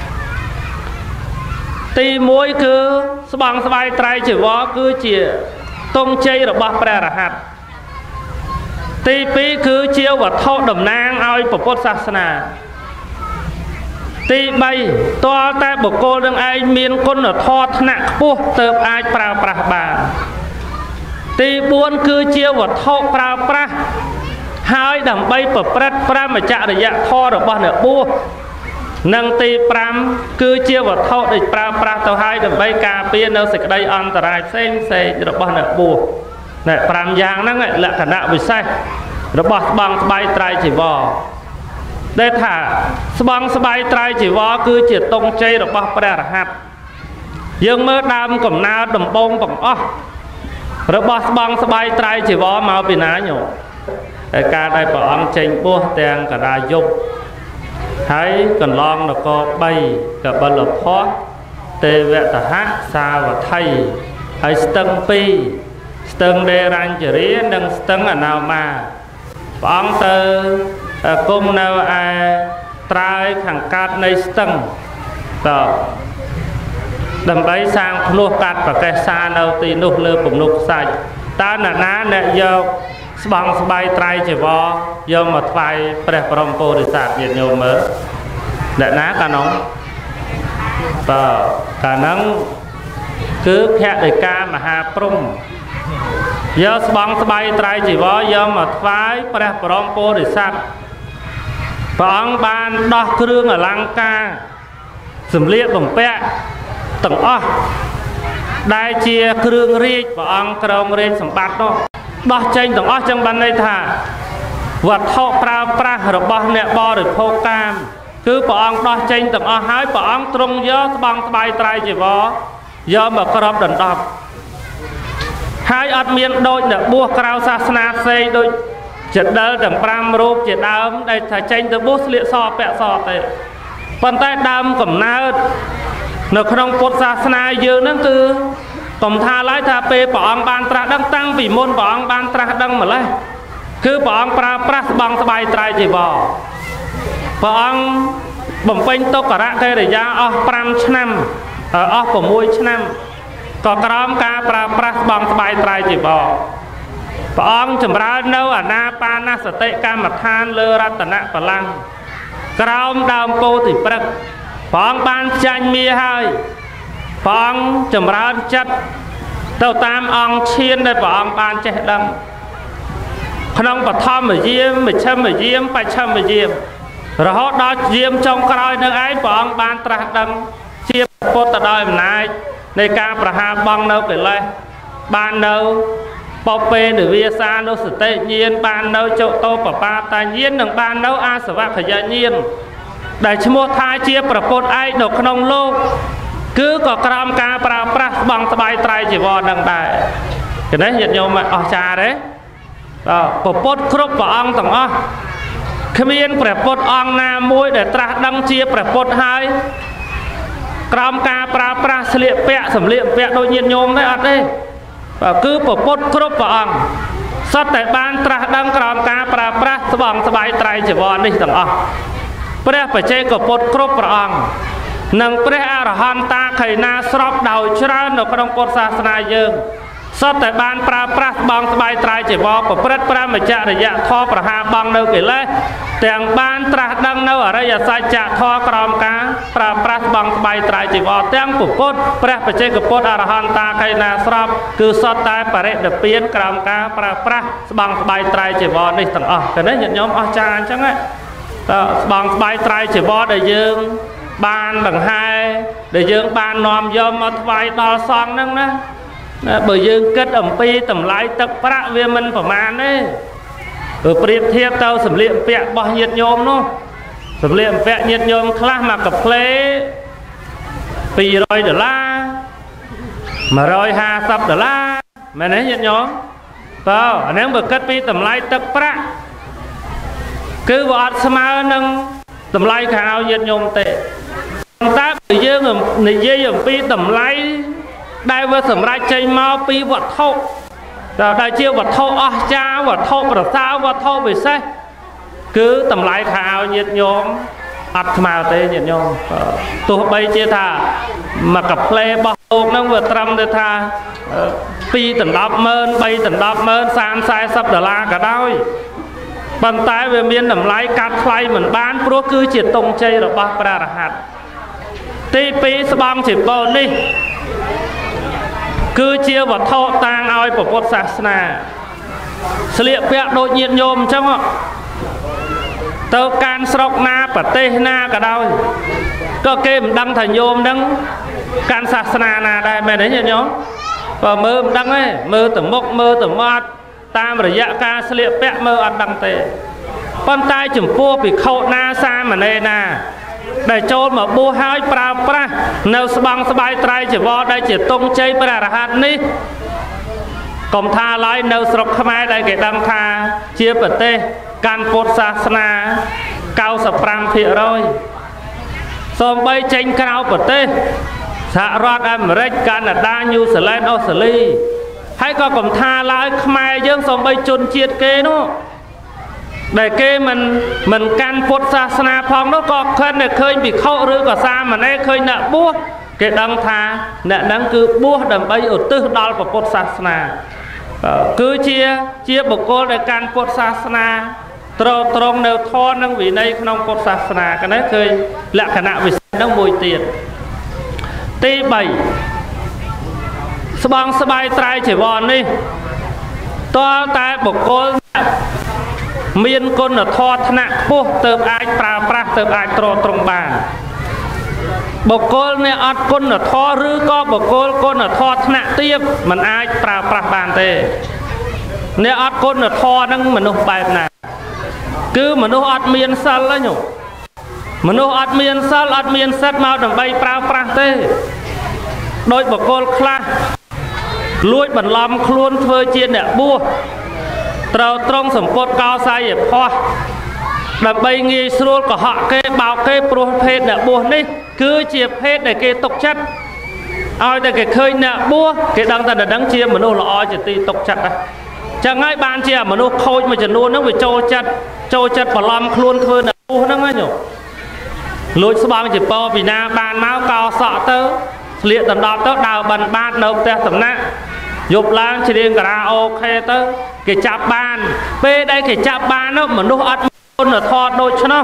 ទីមួយគឺស្បង់ស្បៃត្រៃជីវរគឺជាទង់ជ័យរបស់ព្រះរហ័តទីពីរគឺជាវត្ថុតំណាងឲ្យពុទ្ធសាសនាទីបីតើតែបុគ្គលនឹងឯងមានគុណធម៌ថ្នាក់ខ្ពស់ទើបអាចប្រើប្រាស់បានទីបួនគឺជាវត្ថុប្រើប្រាស់ហើយដើម្បីប្រព្រឹត្តប្រមចរិយធម៌របស់អ្នកបួសនិងទីប្រាំគឺជាវត្ថុដែលប្រើប្រាស់ទៅហើយដើម្បីការពារនៅសេចក្តីអន្តរាយផ្សេងផ្សេងរបស់អ្នកបួសណែប្រាំយ៉ាងហ្នឹងលក្ខណៈពិសេសរបស់ស្បង់ស្បៃត្រៃជីវរដែលថាស្បង់ស្បៃត្រៃជីវរគឺជាទង់ជ័យរបស់ព្រះរហ័តយើងមើលដើមកំណើតដំបូងបង្អស់របស់ស្បង់ស្បៃត្រៃជីវរមកពីណាញោមតែការដែលព្រះអង្គចេញបួសទាំងកដាយុគហើយកន្លងនគរបីកបិលភ័ក្រទេវតហៈសាវត្ថីហើយស្ទឹងពីរស្ទឹងដេរញ្ជរានិងស្ទឹងអនោមាព្រះអង្គទៅគង់នៅឯត្រើយខាងកើតនៃស្ទឹងតដើម្បីសាងភ្នោះកាត់ប្រកេះសានៅទីនោះលើពំនុកខ្សាច់តើអ្នកណាអ្នកយកស្បង់ស្បៃត្រៃជីវរយកមកថ្វាយព្រះបរមពុរិស័ទញាតិញោមមើលអ្នកណាកាលនោះតើកាលហ្នឹងគឺភតិកាមហាព្រំយកស្បង់ស្បៃត្រៃជីវរយកមកថ្វាយព្រះបរមពុរិស័ទព្រះអង្គបានដោះគ្រឿងអលង្ការសម្លៀកបំពាក់ទាំងអស់ដែលជាគ្រឿងរាជព្រះអង្គក្រងរាជសម្បត្តិនោះដោះចេញទាំងអស់ចឹងបានន័យថាវត្ថុប្រើប្រាស់របស់អ្នកបរិភោគកាមគឺព្រះអង្គដោះចេញទាំងអស់ហើយព្រះអង្គទ្រង់យកស្បង់ស្បៃត្រៃជីវរយកមកគ្របដណ្ដប់ហើយអត់មានដូចអ្នកបួសក្រៅសាសនាផ្សេងដូចចដិលទាំងប្រាំរូបជាដើមដែលថាចេញទៅបួសស្លៀកសពាក់សទេប៉ុន្តែដើមកំណើតនៅក្នុងពុទ្ធសាសនាយើងហ្នឹងគឺកុំថាឡើយថាពេលព្រះអង្គបានត្រាស់ដឹងតាំងពីមុនព្រះអង្គបានត្រាស់ដឹងម្លេះគឺព្រះអង្គប្រើប្រាស់ស្បង់ស្បៃត្រៃជីវរព្រះអង្គបំពេញទុក្ករកិរិយាអស់ប្រាំឆ្នាំអស់ប្រាំមួយឆ្នាំក៏ក្រោមការប្រើប្រាស់ស្បង់ស្បៃត្រៃជីវរព្រះអង្គចម្រើននៅអាណាបាណសតិកម្មដ្ឋានលើរតនបល្ល័ង្កក្រោមដើមពោធិព្រឹក្សព្រះអង្គបានចាញ់មាហើយព្រះអង្គចម្រើនចិត្តទៅតាមអង្គឈានដែលព្រះអង្គបានចេះដឹងក្នុងបឋមយាមមជ្ឈិមយាមបច្ឆិមយាមរហូតដល់យាមចុងក្រោយនឹងឯងព្រះអង្គបានត្រាស់ដឹងជាពុទ្ធដោយអំណាចនៃការប្រហារបង់នៅកិលេសបាននៅបពេនិវាសានុសតិញាណបាននៅចុតោបបាតាញាណនិងបាននៅអាសវខយញាណដែលឈ្មោះថាជាប្រពុតឯកនៅក្នុងលោកគឺក៏ក្រោមការប្រើប្រាស់ស្បង់ស្បៃត្រៃជីវរនឹងដែរគណេះញាតិញោមអស្ចារ្យទេប្រពុតគ្រប់ព្រះអង្គទាំងអស់គ្មានព្រះពុទ្ធអង្គណាមួយដែលត្រាស់ដឹងជាព្រះពុទ្ធហើយក្រោមការប្រើប្រាស់ស្លៀកពាក់សម្លៀកបំពាក់ដូចញាតិញោមទេអត់ទេគឺព្រះពុទ្ធគ្រប់ព្រះអង្គសុទ្ធតែបានត្រាស់ដឹងក្រោមការប្រើប្រាស់ស្បង់ស្បៃត្រៃជីវរនេះទាំងអស់ព្រះបច្ចេកពុទ្ធគ្រប់ព្រះអង្គនិងព្រះអរហន្តាខៃណាស្របដោយច្រើននៅក្នុងពុទ្ធសាសនាយើងសតតែបានប្រើប្រាស់បងស្បែកត្រៃចីវរប្រព្រឹត្តប្រមចរិយធម៌ប្រហាបងនៅកិលេសទាំងបានត្រាស់ដឹងនៅអរិយសច្ចធម៌ក្រោមការប្រើប្រាស់បងស្បែកត្រៃចីវរទាំងពុទ្ធព្រះបច្ចេកពុទ្ធអរហន្តាខៃណាស្របគឺសតតែបរិនិព្វានក្រោមការប្រើប្រាស់ស្បងស្បែកត្រៃចីវរនេះទាំងអស់ឃើញទេញាតិញោមអស់ចាអញ្ចឹងហ៎តើស្បងស្បែកត្រៃចីវរដែលយើងបានដង្ហែដែលយើងបាននាំយកមកថ្វាយដល់សង្ឃហ្នឹងណាបើយើងគិតអំពីតម្លៃទឹកប្រាក់វាមិនប្រមាណទេព្រោះប្រៀបធៀបទៅសម្លៀកបំពាក់របស់ញាតិញោមនោះសម្លៀកបំពាក់ញាតិញោមខ្លះមកកាផ្លេពីររយដុល្លារមួយរយហាសិបដុល្លារមែនទេញាតិញោមបើអាហ្នឹងបើគិតពីតម្លៃទឹកប្រាក់គឺវាអត់ស្មើនឹងតម្លៃខាងឲ្យញាតិញោមទេប៉ុន្តែបើយើងនិយាយអំពីតម្លៃដែលវាសម្រេចចេញមកពីវត្ថុដែលជាវត្ថុអស្ចារ្យវត្ថុប្រសើរវត្ថុពិសេសគឺតម្លៃខាងឲ្យញាតិញោមអត់ស្មើទេញាតិញោមទោះបីជាថាមកកាផ្លេរបស់លោកហ្នឹងវាត្រឹមទៅថាពីរដណ្ដប់ម៉ឺនបីដណ្ដប់ម៉ឺនសាមសែសិបដុល្លារក៏ដោយប៉ុន្តែវាមានតម្លៃកាត់ថ្លៃមិនបានព្រោះគឺជាទង់ជ័យរបស់ព្រះរហ័តទីពីរស្បង់ជាបោនេះគឺជាវត្ថុតាងឲ្យព្រះពុទ្ធសាសនាស្លៀកពាក់ដូចញាតិញោមអញ្ចឹងទៅកាន់ស្រុកណាប្រទេសណាក៏ដោយក៏គេមិនដឹងថាញោមហ្នឹងកាន់សាសនាណាដែរមែនទេញាតិញោមបើមើលមិនដឹងទេមើលទៅមុខមើលទៅមាត់តាមរយៈការស្លៀកពាក់មើលអត់ដឹងទេប៉ុន្តែចំពោះភិក្ខុណាសាមណេរណាដែលចូលមកបួសហើយប្រើប្រាស់នៅស្បង់ស្បែកត្រៃចីវរដែលជាទង់ជ័យព្រះរហ័តនេះកុំថាឡើយនៅស្រុកខ្មែរដែលគេដឹងថាជាប្រទេសកាន់ពុទ្ធសាសនាកៅសិបប្រាំភាគរយសូម្បីចេញក្រៅប្រទេសសហរដ្ឋអាមេរិកកាណាដាញូហ្សេឡង់អូស្ត្រាលីហើយក៏កុំថាឡើយខ្មែរយើងសូម្បីជនជាតិគេនោះដែលគេមិនមិនកាន់ពុទ្ធសាសនាផងនោះក៏ឃើញតែឃើញភិក្ខុឬក៏សាមណេរឃើញអ្នកបួសគេដឹងថាអ្នកហ្នឹងគឺបួសដើម្បីឧទ្ទិសដល់ពុទ្ធសាសនាគឺជាជាបុគ្គលដែលកាន់ពុទ្ធសាសនាត្រត្រង់នៅធម៌និងវិន័យក្នុងពុទ្ធសាសនាកណែឃើញលក្ខណៈវិសេសហ្នឹងមួយទៀតទីបីស្បង់ស្បែកត្រៃចីវរនេះតើតែបុគ្គលមានគុណធម៌ថ្នាក់ខ្ពស់ទើបអាចប្រើប្រាស់ទើបអាចត្រត្រង់បានបុគ្គលអ្នកអត់គុណធម៌ឬក៏បុគ្គលគុណធម៌ថ្នាក់ទាបមិនអាចប្រើប្រាស់បានទេអ្នកអត់គុណធម៌ហ្នឹងមនុស្សបែបណាគឺមនុស្សអត់មានសិលទេញោមមនុស្សអត់មានសិលអត់មានសិទ្ធមកដើម្បីប្រើប្រាស់ទេដោយបុគ្គលខ្លះលួចបន្លំខ្លួនធ្វើជាអ្នកបួសត្រូវត្រង់សម្ពុតកោសាយផោះដើម្បីងាយស្រួលកុហកគេបោកគេព្រោះភេទអ្នកបួសនេះគឺជាភេទដែលគេទុកចិត្តឲ្យតែគេឃើញអ្នកបួសគេដឹងតែដឹងជាមនុស្សល្អជាទីទុកចិត្តដែរចឹងហើយបានជាមនុស្សខូចមួយចំនួនហ្នឹងវាចូលចិត្តចូលចិត្តបន្លំខ្លួនធ្វើអ្នកបួសហ្នឹងណាញោមលួចស្បង់ជាពពីណាបានមកកោសក់ទៅស្លៀកដណ្ដប់ទៅដើរបិណ្ឌបាតនៅផ្ទះសំណាក់យប់ឡើងច្រៀងការ៉ាអូខេទៅគេចាប់បានពេលដែលគេចាប់បាននោះមនុស្សអត់គុណធម៌ដូចឆ្នោះ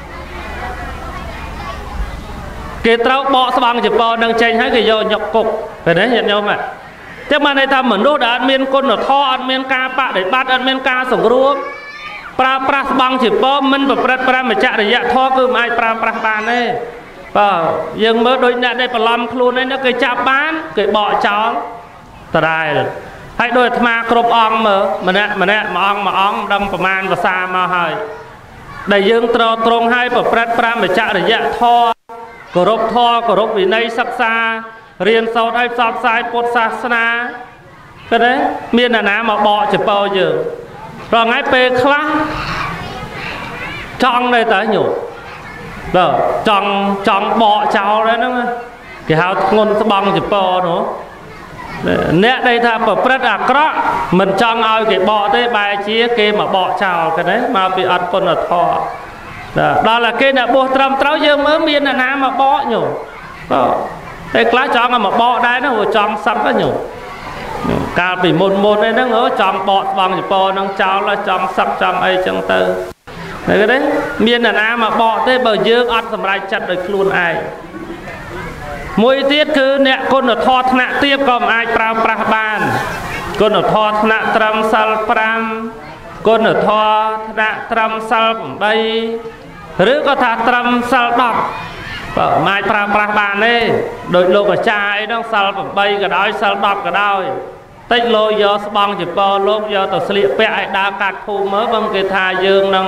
គេត្រូវបកស្បង់ចពោនឹងចេញហើយគេយកញុកគុកឃើញទេញាតិញោមហ៎ចឹងបានន័យថាមនុស្សដែលអត់មានគុណធម៌អត់មានការបដិបត្តិអត់មានការសង្រួមប្រើប្រាស់ស្បង់ចពោមិនប្រព្រឹត្តប្រមចរិយធម៌គឺមិនអាចប្រើប្រាស់បានទេបាទយើងមើលដូចអ្នកដែលបន្លំខ្លួននេះគេចាប់បានគេបកចោលតដែលហើយដោយអាត្មាគ្រប់អង្គមើលម្នាក់ម្នាក់មួយអង្គមួយអង្គមិនដឹងប្រមាណភាសាមកហើយដែលយើងត្រត្រង់ឲ្យប្រព្រឹត្តប្រមចរិយធម៌គោរពធម៌គោរពវិន័យសិក្សារៀនសូត្រឲ្យផ្សព្វផ្សាយពុទ្ធសាសនាឃើញទេមានអ្នកណាមកបកចពោយើងព្រោះថ្ងៃពេលខ្លះចង់ដែរតើញោមបាទចង់ចង់បកចោលដែរហ្នឹងគេហៅធ្ងន់ស្បង់ចពោនោះអ្នកដែលថាប្រព្រឹត្តអាក្រក់មិនចង់ឲ្យគេបកទេបែរជាគេមកបកចោលឃើញទេមកពីអត់គុណធម៌ដល់តែគេអ្នកបួសត្រឹមត្រូវយើងមើលមានអ្នកណាមកបកញោមបាទតែខ្លះចង់ឲ្យមកបកដែរនោះចង់សឹកញោមកាលពីមុនមុនហ្នឹងអើចង់បកស្បង់ចពោហ្នឹងចោលចង់សឹកចង់អីចឹងទៅឃើញទេមានអ្នកណាមកបកទេបើយើងអត់សម្រេចចិត្តដោយខ្លួនឯងមួយទៀតគឺអ្នកគុណធម៌ថ្នាក់ទាបក៏មិនអាចប្រើប្រាស់បានគុណធម៌ថ្នាក់ត្រឹមសិលប្រាំគុណធម៌ថ្នាក់ត្រឹមសិលប្រាំឬក៏ថាត្រឹមសិលដប់បើមិនអាចប្រើប្រាស់បានទេដោយលោកអាចារ្យអីហ្នឹងសិលប្រាំក៏ដោយសិលដប់ក៏ដោយតិចលោយកស្បង់ចពោលោកយកទៅស្លៀកពាក់ឲ្យដើរកាត់ភូមិមើលបើគេថាយើងនឹង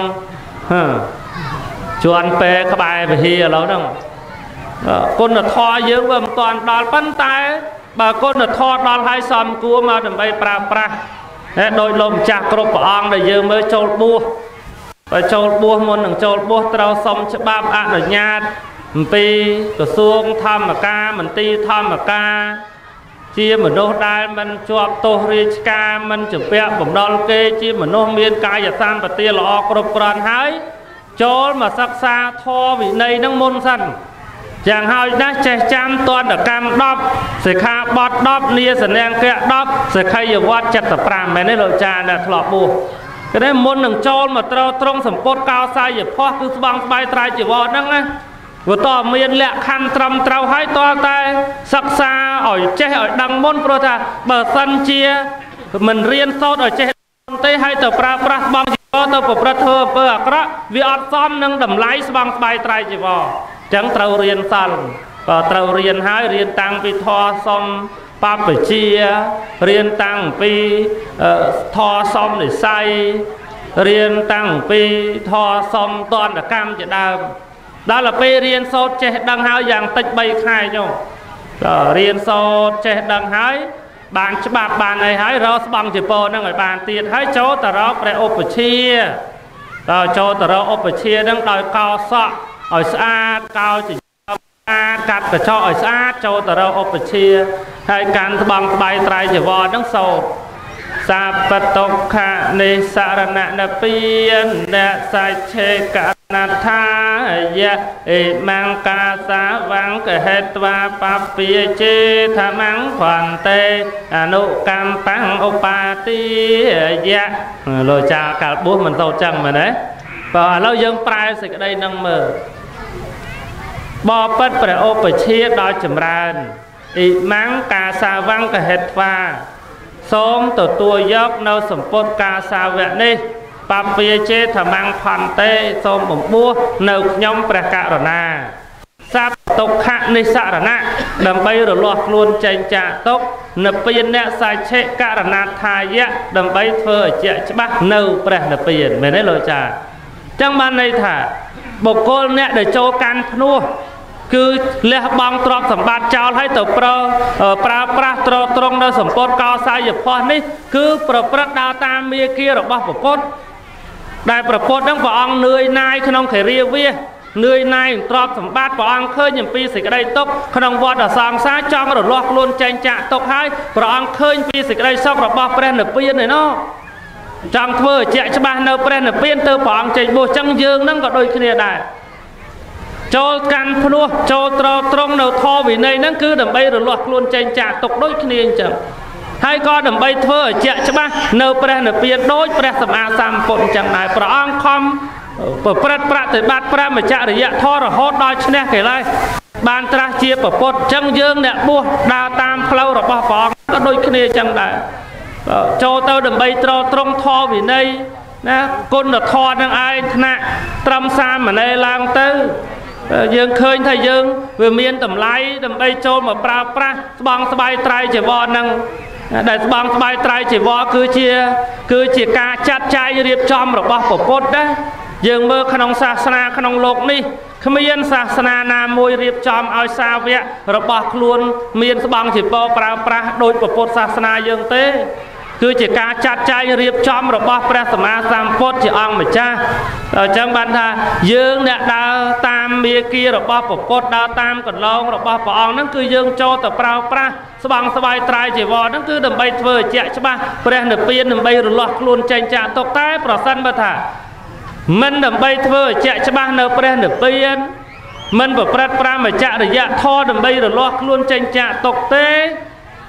ជន់ពេក្បែរវិហារឥឡូវហ្នឹងគុណធម៌យើងវាមិនទាន់ដល់ប៉ុន្តែបើគុណធម៌ដល់ហើយសមគួរមកដើម្បីប្រើប្រាស់ដោយលោកម្ចាស់គ្រប់ព្រះអង្គដែលយើងមើលចូលបួសបើចូលបួសមុននឹងចូលបួសត្រូវសុំច្បាប់អនុញ្ញាតអំពីក្រសួងធម្មការមន្ទីរធម្មការជាមនុស្សដែលមិនជាប់ទោសរាជការមិនជំពាក់បំណុលគេជាមនុស្សមានកាយសម្បទាល្អគ្រប់គ្រាន់ហើយចូលមកសិក្សាធម៌វិន័យនឹងមុនសិនយ៉ាងហើយណាស់ចេះចាំតន្តកម្មដប់សិក្ខាបទដប់នាសនាង្គៈដប់សិក្ខយវត្តចិត្តប្រាំមែនទេលោកចាអ្នកធ្លាប់បួសគេថាមុននឹងចូលមកត្រូវត្រង់សម្ពុតកោសាយភ័ស្ត្រគឺស្បង់ស្បែកត្រៃជីវរហ្នឹងណាវាតមានលក្ខខណ្ឌត្រឹមត្រូវហើយតតែសិក្សាឲ្យចេះឲ្យដឹងមុនព្រោះថាបើសិនជាមិនរៀនសូត្រឲ្យចេះទេហើយទៅប្រើប្រាស់ស្បង់ជីវរទៅប្រព្រឹត្តធ្វើអំពើអាក្រក់វាអត់សមនឹងតម្លៃស្បង់ស្បែកត្រៃជីវរអញ្ចឹងត្រូវរៀនសិលបើត្រូវរៀនហើយរៀនតាំងពីធម៌សំបព្វជារៀនតាំងពីធម៌សំនិស័យរៀនតាំងពីធម៌សំតន្តកម្មជាដើមដល់ទៅពេលរៀនសូត្រចេះដឹងហើយយ៉ាងតិចបីខែញោមដល់រៀនសូត្រចេះដឹងហើយបានច្បាប់បានអីហើយរកស្បង់ចពោហ្នឹងឲ្យបានទៀតហើយចូលទៅរកព្រះឧបជាដល់ចូលទៅរកឧបជាហ្នឹងដោយកោសក់ឲ្យស្អាតកោចិញ្ចើមស្អាតកាត់កញ្ចក់ឲ្យស្អាតចូលទៅរកឧបជាហើយកាន់ស្បង់ស្បែកត្រៃចវរហ្នឹងសូត្រសាបតុក្ខនិសរណនពានអ្នកសច្ឆេកណថាយៈអេមង្កាសាវង្កហេត្វាបពាចេធម្មង្ខន្តេអនុកម្មបង្ឧបាទាយៈលោកចាកាលបួសមិនសូត្រចឹងមែនទេបើឥឡូវយើងប្រែសេចក្តីនឹងមើលបបិទ្ធព្រះឧបជាដល់ចម្រើនអ៊ីម៉ាំងកាសាវង្កហេត្វាសូមទទួលយកនៅសម្ពុតកាសាវៈនេះបពាចេធម្មង្ខន្តេសូមបំពោះនៅខ្ញុំព្រះករុណាសាបតុក្ខនិសរណៈដើម្បីរលាស់ខ្លួនចេញចាកទុក្ខនិព្វានអ្នកសច្ឆេកណថាយៈដើម្បីធ្វើឲ្យជាក់ច្បាស់នៅព្រះនិព្វានមែនទេលោកចាចឹងបានន័យថាបុគ្គលអ្នកដែលចូលកាន់ភ្នោះគឺលះបង់ទ្រព្យសម្បត្តិចោលហើយទៅប្រើប្រើប្រាស់ត្រត្រង់នៅសម្ពុតកោសាយភ័ស្ត្រនេះគឺប្រព្រឹត្តដើរតាមមាគ៌ារបស់ព្រះពុទ្ធដែលព្រះពុទ្ធហ្នឹងព្រះអង្គនឿយណាយក្នុងគិរាវាសនឿយណាយទ្រព្យសម្បត្តិព្រះអង្គឃើញអំពីសេចក្តីទុក្ខក្នុងវដ្តសង្សារចង់រលាស់ខ្លួនចេញចាកទុក្ខហើយព្រះអង្គឃើញពីសេចក្តីសុខរបស់ព្រះនិព្វានឯណោះចង់ធ្វើឲ្យជាក់ច្បាស់នៅព្រះនិព្វានទៅព្រះអង្គចេញបួសចឹងយើងហ្នឹងក៏ដូចគ្នាដែរចូលកាន់ភ្នោះចូលត្រត្រង់នៅធម៌វិន័យហ្នឹងគឺដើម្បីរលាស់ខ្លួនចេញចាកទុក្ខដូចគ្នាអញ្ចឹងហើយក៏ដើម្បីធ្វើឲ្យជាក់ច្បាស់នៅព្រះនិព្វានដូចព្រះសម្មាសម្ពុទ្ធអញ្ចឹងដែរព្រះអង្គខំប្រព្រឹត្តប្រតិបត្តិប្រមចរិយធម៌រហូតដល់ឈ្នះកិលេសបានត្រាស់ជាពុទ្ធអញ្ចឹងយើងអ្នកបួសដើរតាមផ្លូវរបស់ព្រះអង្គក៏ដូចគ្នាអញ្ចឹងដែរចូលទៅដើម្បីត្រត្រង់ធម៌វិន័យណាគុណធម៌នឹងឯងថ្នាក់ត្រឹមសាមណេរឡើងទៅយើងឃើញថាយើងវាមានតម្លៃដើម្បីចូលមកប្រើប្រាស់ស្បង់ស្បែកត្រៃចីវរហ្នឹងដែលស្បង់ស្បែកត្រៃចីវរគឺជាគឺជាការចាត់ចែងរៀបចំរបស់ព្រះពុទ្ធណាយើងមើលក្នុងសាសនាក្នុងលោកនេះគ្មានសាសនាណាមួយរៀបចំឲ្យសាវករបស់ខ្លួនមានស្បង់ចីវរប្រើប្រាស់ដោយព្រះពុទ្ធសាសនាយើងទេគឺជាការចាត់ចែងរៀបចំរបស់ព្រះសម្មាសម្ពុទ្ធជាអង្គម្ចាស់អញ្ចឹងបានថាយើងអ្នកដើរតាមមាគ៌ារបស់ព្រះពុទ្ធដើរតាមកន្លងរបស់ព្រះអង្គហ្នឹងគឺយើងចូលទៅប្រើប្រាស់ស្បង់ស្បែកត្រៃចីវរហ្នឹងគឺដើម្បីធ្វើឲ្យជាក់ច្បាស់ព្រះនិព្វានដើម្បីរលាស់ខ្លួនចេញចាកទុក្ខតែប្រសិនបើថាមិនដើម្បីធ្វើឲ្យជាក់ច្បាស់នៅព្រះនិព្វានមិនប្រព្រឹត្តប្រមចរិយធម៌ដើម្បីរលាស់ខ្លួនចេញចាកទុក្ខទេ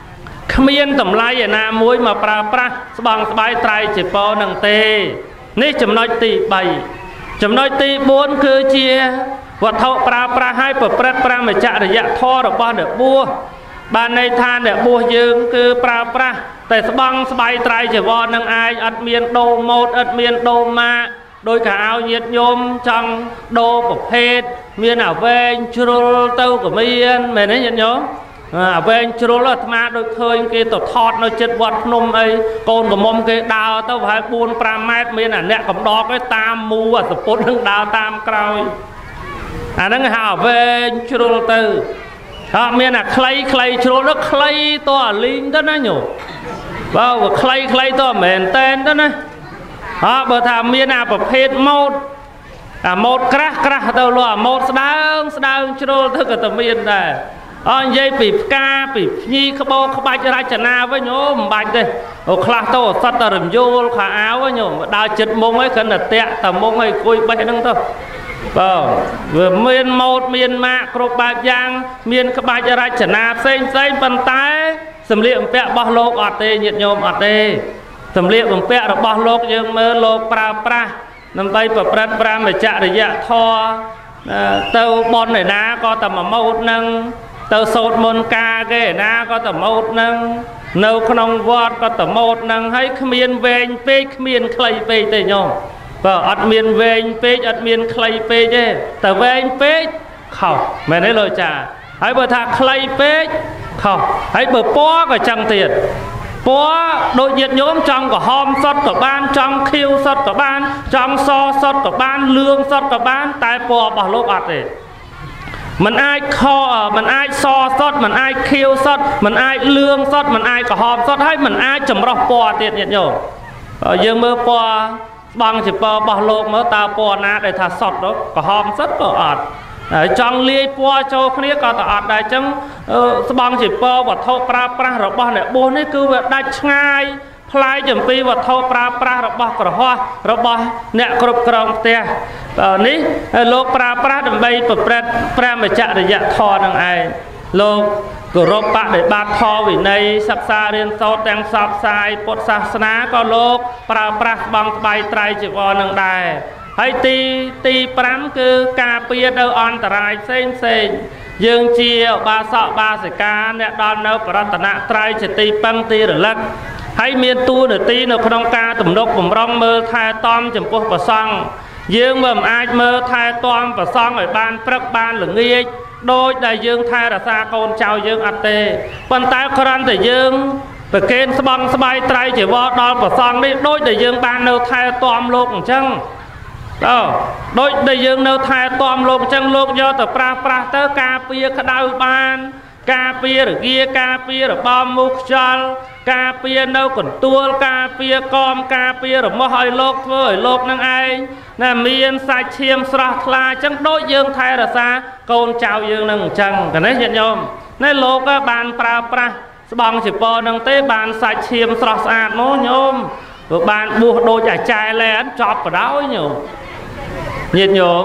គ្មានតម្លៃឯណាមួយមកប្រើប្រាស់ស្បង់ស្បាយត្រៃជាពរនឹងទេនេះចំណុចទីបីចំណុចទីបួនគឺជាវត្ថុប្រើប្រាស់ឲ្យប្រព្រឹត្តប្រមចរិយធម៌របស់អ្នកបួសបានន័យថាអ្នកបួសយើងគឺប្រើប្រាស់តែស្បង់ស្បាយត្រៃជីវរនឹងឯងអត់មានដូរម៉ូតអត់មានដូរម៉ាកដោយក៏ឲ្យញាតិញោមចង់ដូរប្រភេទមានអាវែងជ្រុលទៅក៏មានមែនទេញាតិញោមអាវែងជ្រុលអាត្មាដូចឃើញគេទៅថតនៅចិត្តវត្តភ្នំអីកូនកំមុំគេដើរទៅប្រហែលបួនប្រាំម៉ែត្រមានអាអ្នកកំដកឯតាមមូអាសពុតនឹងដើរតាមក្រោយអាហ្នឹងហៅអាវែងជ្រុលទៅអត់មានអាខ្លីខ្លីជ្រុលទៅខ្លីតអាលីងទៅណាញោមបើខ្លីខ្លីទៅមែនតែនទៅណាអើបើថាមានអាប្រភេទម៉ូតអាម៉ូតក្រាស់ក្រាស់ទៅលោកអាម៉ូតស្ដើងស្ដើងជ្រុលទៅក៏តែមានដែរអើនិយាយពីផ្កាពីភ្ញីក្បោក្បាច់រចនាវិញអូមិនបាច់ទេអូខ្លះទៅអសតតែរំយោលខោអាវញោមដើរចិត្តមុងឯងគ្រាន់តែតាក់តែមុងឯងគួយបេះហ្នឹងទៅបាទវាមានម៉ូតមានម៉ាកគ្រប់បែបយ៉ាងមានក្បាច់រចនាផ្សេងផ្សេងប៉ុន្តែសម្លៀកបំពាក់របស់លោកអត់ទេញាតិញោមអត់ទេសម្លៀកបំពាក់របស់លោកយើងមើលលោកប្រើប្រាស់ដើម្បីប្រព្រឹត្តប្រមចរិយធម៌ទៅបនឯណាក៏តែមួយម៉ូតហ្នឹងទៅសូត្រមន្តការគេឯណាក៏តែម៉ូតហ្នឹងនៅក្នុងវត្តក៏តែម៉ូតហ្នឹងហើយគ្មានវែងពេកគ្មានខ្លីពេកទេញោមបើអត់មានវែងពេកអត់មានខ្លីពេកទេតែវែងពេកខុសមែនទេលោកចាហើយបើថាខ្លីពេកខុសហើយបើពណ៌ក៏ចឹងទៀតពណ៌ដូចញាតិញោមចង់ក្រហមសុទ្ធក៏បានចង់ខៀវសុទ្ធក៏បានចង់សសុទ្ធក៏បានលឿងសុទ្ធក៏បានតែពណ៌របស់លោកអត់ទេมันអាចខมันអាចសសុទ្ធมันអាចខៀវសុទ្ធมันអាចលឿងសុទ្ធมันអាចក្រហមសុទ្ធហើយมันអាចចម្រុះពណ៌ទៀតញាតិញោមយើងមើលពណ៌ស្បង់ជាពណ៌របស់លោកមើលតើពណ៌ណាដែលថាសុទ្ធទៅក្រហមសុទ្ធក៏អត់ហើយចង់លាយពណ៌ចូលគ្នាក៏តអត់ដែរអញ្ចឹងស្បង់ជាពណ៌វត្ថុប្រើប្រាស់របស់អ្នកបួសនេះគឺវាដាច់ឆ្ងាយផ្លែចំពីវត្ថុប្រើប្រាស់របស់ក្រហមរបស់អ្នកគ្រប់គ្រងផ្ទះនេះលោកប្រើប្រាស់ដើម្បីប្រព្រឹត្តប្រមចរិយធម៌នឹងឯងលោកគោរពបដិបត្តិធម៌វិន័យសិក្សារៀនសូត្រទាំងផ្សព្វផ្សាយពុទ្ធសាសនាក៏លោកប្រើប្រាស់ស្បង់ស្បៃត្រៃជីវរនឹងដែរហើយទីទីប្រាំគឺការពារនៅអន្តរាយផ្សេងផ្សេងយើងជាឧបាសកបាសិកាអ្នកដល់នៅបរតនត្រ័យជាទីពឹងទីរលឹកហើយមានតួនាទីនៅក្នុងការទំនុកបំរុងមើលថែទាំចំពោះព្រះសង្ឃយើងមិនអាចមើលថែទាំព្រះសង្ឃឲ្យបានព្រឹកបានល្ងាចដោយដែលយើងថែរក្សាកូនចៅយើងអត់ទេប៉ុន្តែគ្រាន់តែយើងប្រគេនស្បង់ស្បាយត្រៃជីវរដល់ព្រះសង្ឃនេះដោយដែលយើងបាននៅថែទាំលោកអញ្ចឹងតើដូចដែលយើងនៅថែទាំលោកអញ្ចឹងលោកយកទៅប្រាស់ប្រាស់ទៅការពារក្តៅបានការពាររគាការពាររបបមូសខ្យល់ការពារនៅកន្ទួលការពារកមការពាររមាស់ឲ្យលោកធ្វើឲ្យលោកនឹងឯងណាមានសាច់ឈាមស្រស់ថ្លាអញ្ចឹងដូចយើងថែរក្សាកូនចៅយើងនឹងអញ្ចឹងកណេះញាតិញោមនេះលោកបានប្រើប្រាស់ស្បង់ជាពរនឹងទេបានសាច់ឈាមស្រស់ស្អាតមកញោមព្រោះបានបួសដូចអាចារ្យលែនចប់បដ ாய் ញោមញាតិញោម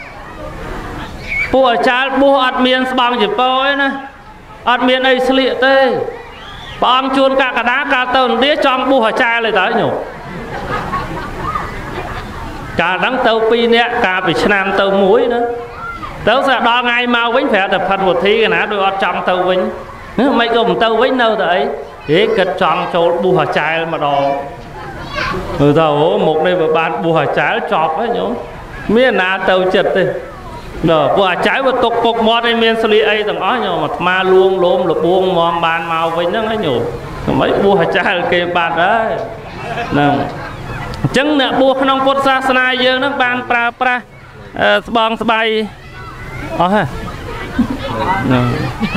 ពួកអាចារ្យបួសអត់មានស្បង់ជាពរទេណាអត់មានអីស្លៀកទេព្រះអង្គជួនកកដាកាលទៅឥណ្ឌាចង់បួសអាចារ្យเลยតើញោមកាលហ្នឹងទៅពីរនាក់កាលពីឆ្នាំទៅមួយណាទៅស្ដល់ថ្ងៃមកវិញប្រាប់តែផិតវុធីកណាដូចអត់ចង់ទៅវិញមិនក៏មិនទៅវិញនៅតែអីហេគិតចង់ចូលបួសអាចារ្យម្ដងមើលទៅអូមុខនេះវាបានបួសអាចារ្យចប់ហើយញោមមានណាទៅចិត្តទេដល់ពួកអាចារ្យវាຕົកពុកមាត់ឲ្យមានស្លៀកអីទាំងអស់ញោមអាត្មាលួងលោមលបួងមមបានមកវិញហ្នឹងហើយញោមមិនបួសអាចារ្យគេបាត់ហើយហ្នឹងអញ្ចឹងអ្នកបួសក្នុងពុទ្ធសាសនាយើងហ្នឹងបានប្រើប្រាស់ស្បង់ស្បៃអស់ហ่ะហ្នឹង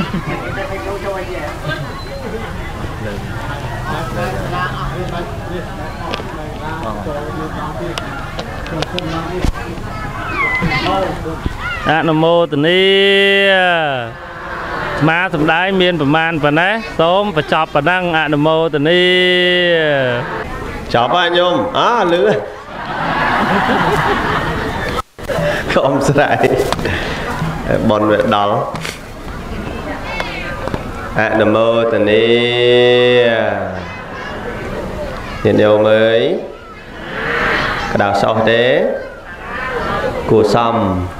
អនុមោទនីស្មាសម្ដែងមានប្រមាណប៉ុណ្ណេះសូមបញ្ចប់ប៉ុណ្ណឹងអនុមោទនីចប់ហើយញោមអើលឺកុំស្រ័យបនវាដល់อะนะโมตะเนีញាតិញោមអើយក្តៅសោះទេគួសម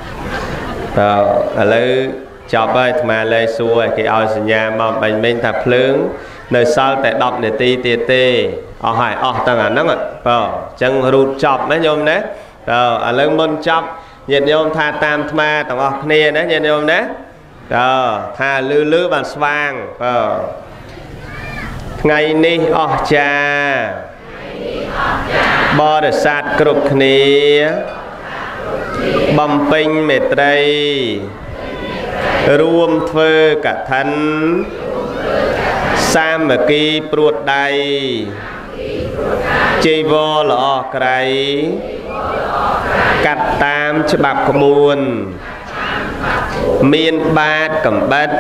តើឥឡូវចប់ហើយអាត្មាលែងសួរគេឲ្យសញ្ញាមកបាញ់មិញថាភ្លើងនៅសល់តែដប់នាទីទៀតទេអស់ហើយអស់ទាំងអាហ្នឹងបើអញ្ចឹងរូតចប់ណាញោមណាតើឥឡូវមុនចប់ញាតិញោមថាតាមអាត្មាទាំងអស់គ្នាណាញាតិញោមណាតើថាលឺលឺបានស្វាងបើថ្ងៃនេះអស់ចាបរិស័ទគ្រប់គ្នាបំពេញមេត្រីរួមធ្វើកឋិនសាមគ្គីព្រួតដៃជីវរល្អក្រៃកាត់តាមច្បាប់ក្បួនមានបាតកំបិត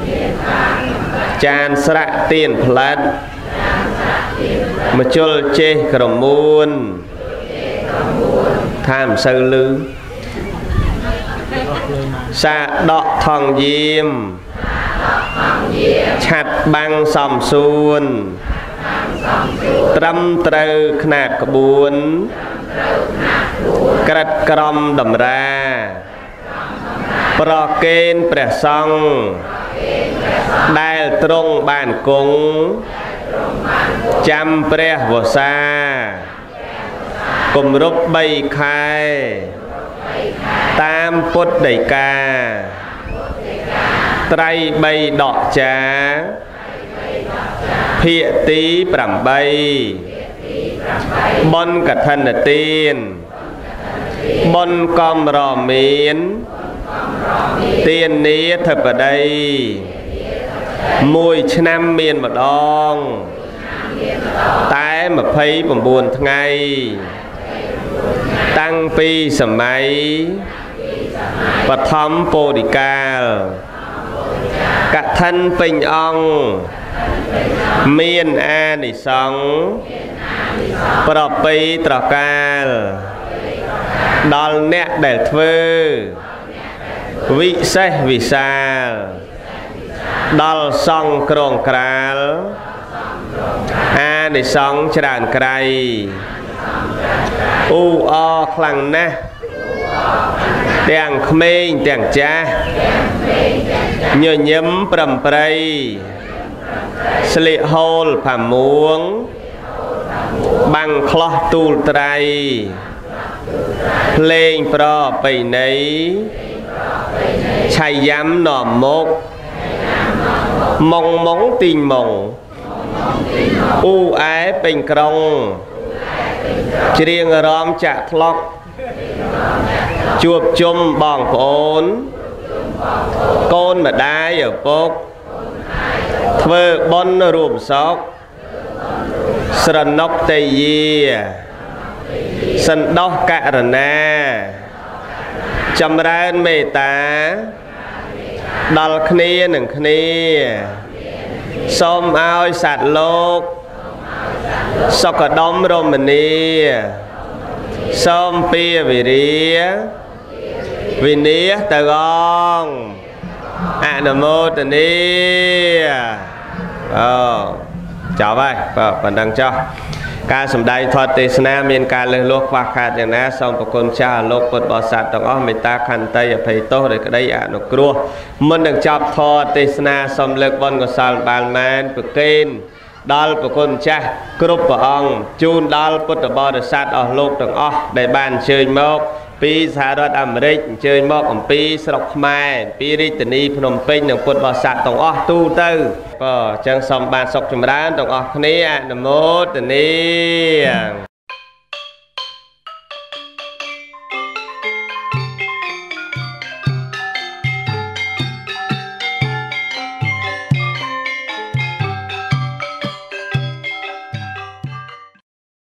ចានស្រាក់ទៀនផ្លែតមជុលចេះក្រមួនថាមិនសូវលឺសាដកថងយាមឆាត់បាំងសំសួនត្រឹមត្រូវខ្នាតក្បួនក្រិតក្រមតម្រាប្រកេនព្រះសង្ឃដែលទ្រង់បានគង់ចាំព្រះវស្សាគម្រប់បីខែតាមពុទ្ធដីកាត្រៃបីដកចាភាគទីប្រាំបីបុណ្យកឋិនទានបុណ្យកំរមានទាននាធិបតីមួយឆ្នាំមានម្ដងតែម្ភៃ៩ថ្ងៃតាំងពីសម័យបឋមពោធិកាលកឋិនពេញអង្គមានអានិសង្ឃប្រពៃត្រកាលដល់អ្នកដែលធ្វើវិសេសវិសាលដល់សង្ឃក្រងក្រាលអានិសង្ឃច្រើនក្រៃអ៊ូអខ្លាំងណាស់ទាំងក្មេងទាំងចាស់ញញឹមប្រំប្រៃស្លៀកហូលផាមួងបាំងខ្លោះទូលត្រៃភ្លេងប្របីណីឆៃយ៉ាំនាំមុខម៉ងម៉ងទីងម៉ងអ៊ូអែពេញក្រុងច្រៀងរំចាក់ថ្លុកជួបជុំបងប្អូនកូនម្ដាយឪពុកធ្វើបុណ្យរួមសុខស្រណុកទេយាសន្តោសករណាចម្រើនមេត្តាដល់គ្នានឹងគ្នាសូមឲ្យសត្វលោកសុខដុមរមនាសូមពីវិរិយវិនិច្ឆ័យទៅអង្គអនុមោទនាអូចប់ហើយប៉ុណ្ណឹងចុះការសម្ដែងធម៌ទេសនាមានការលើសលួសខ្វះខាតយ៉ាងណាសូមប្រគុណចាស់លោកពុទ្ធបរិស័ទទាំងអស់មេត្តាខន្តីអភ័យទោសដោយក្តីអនុគ្រោះមុននឹងចប់ធម៌ទេសនាសូមលើកបុណ្យកុសលបានមែនប្រគេនដល់ប្រគុណចាស់គ្រប់ព្រះអង្គជូនដល់ពុទ្ធបរិស័ទអស់លោកទាំងអស់ដែលបានអញ្ជើញមកពីសហរដ្ឋអាមេរិកអញ្ជើញមកអំពីស្រុកខ្មែរពីរាជធានីភ្នំពេញនិងពុទ្ធបរិស័ទទាំងអស់ទូទៅបើអញ្ចឹងសូមបានសុខចម្រើនទាំងអស់គ្នាអនុមោទនា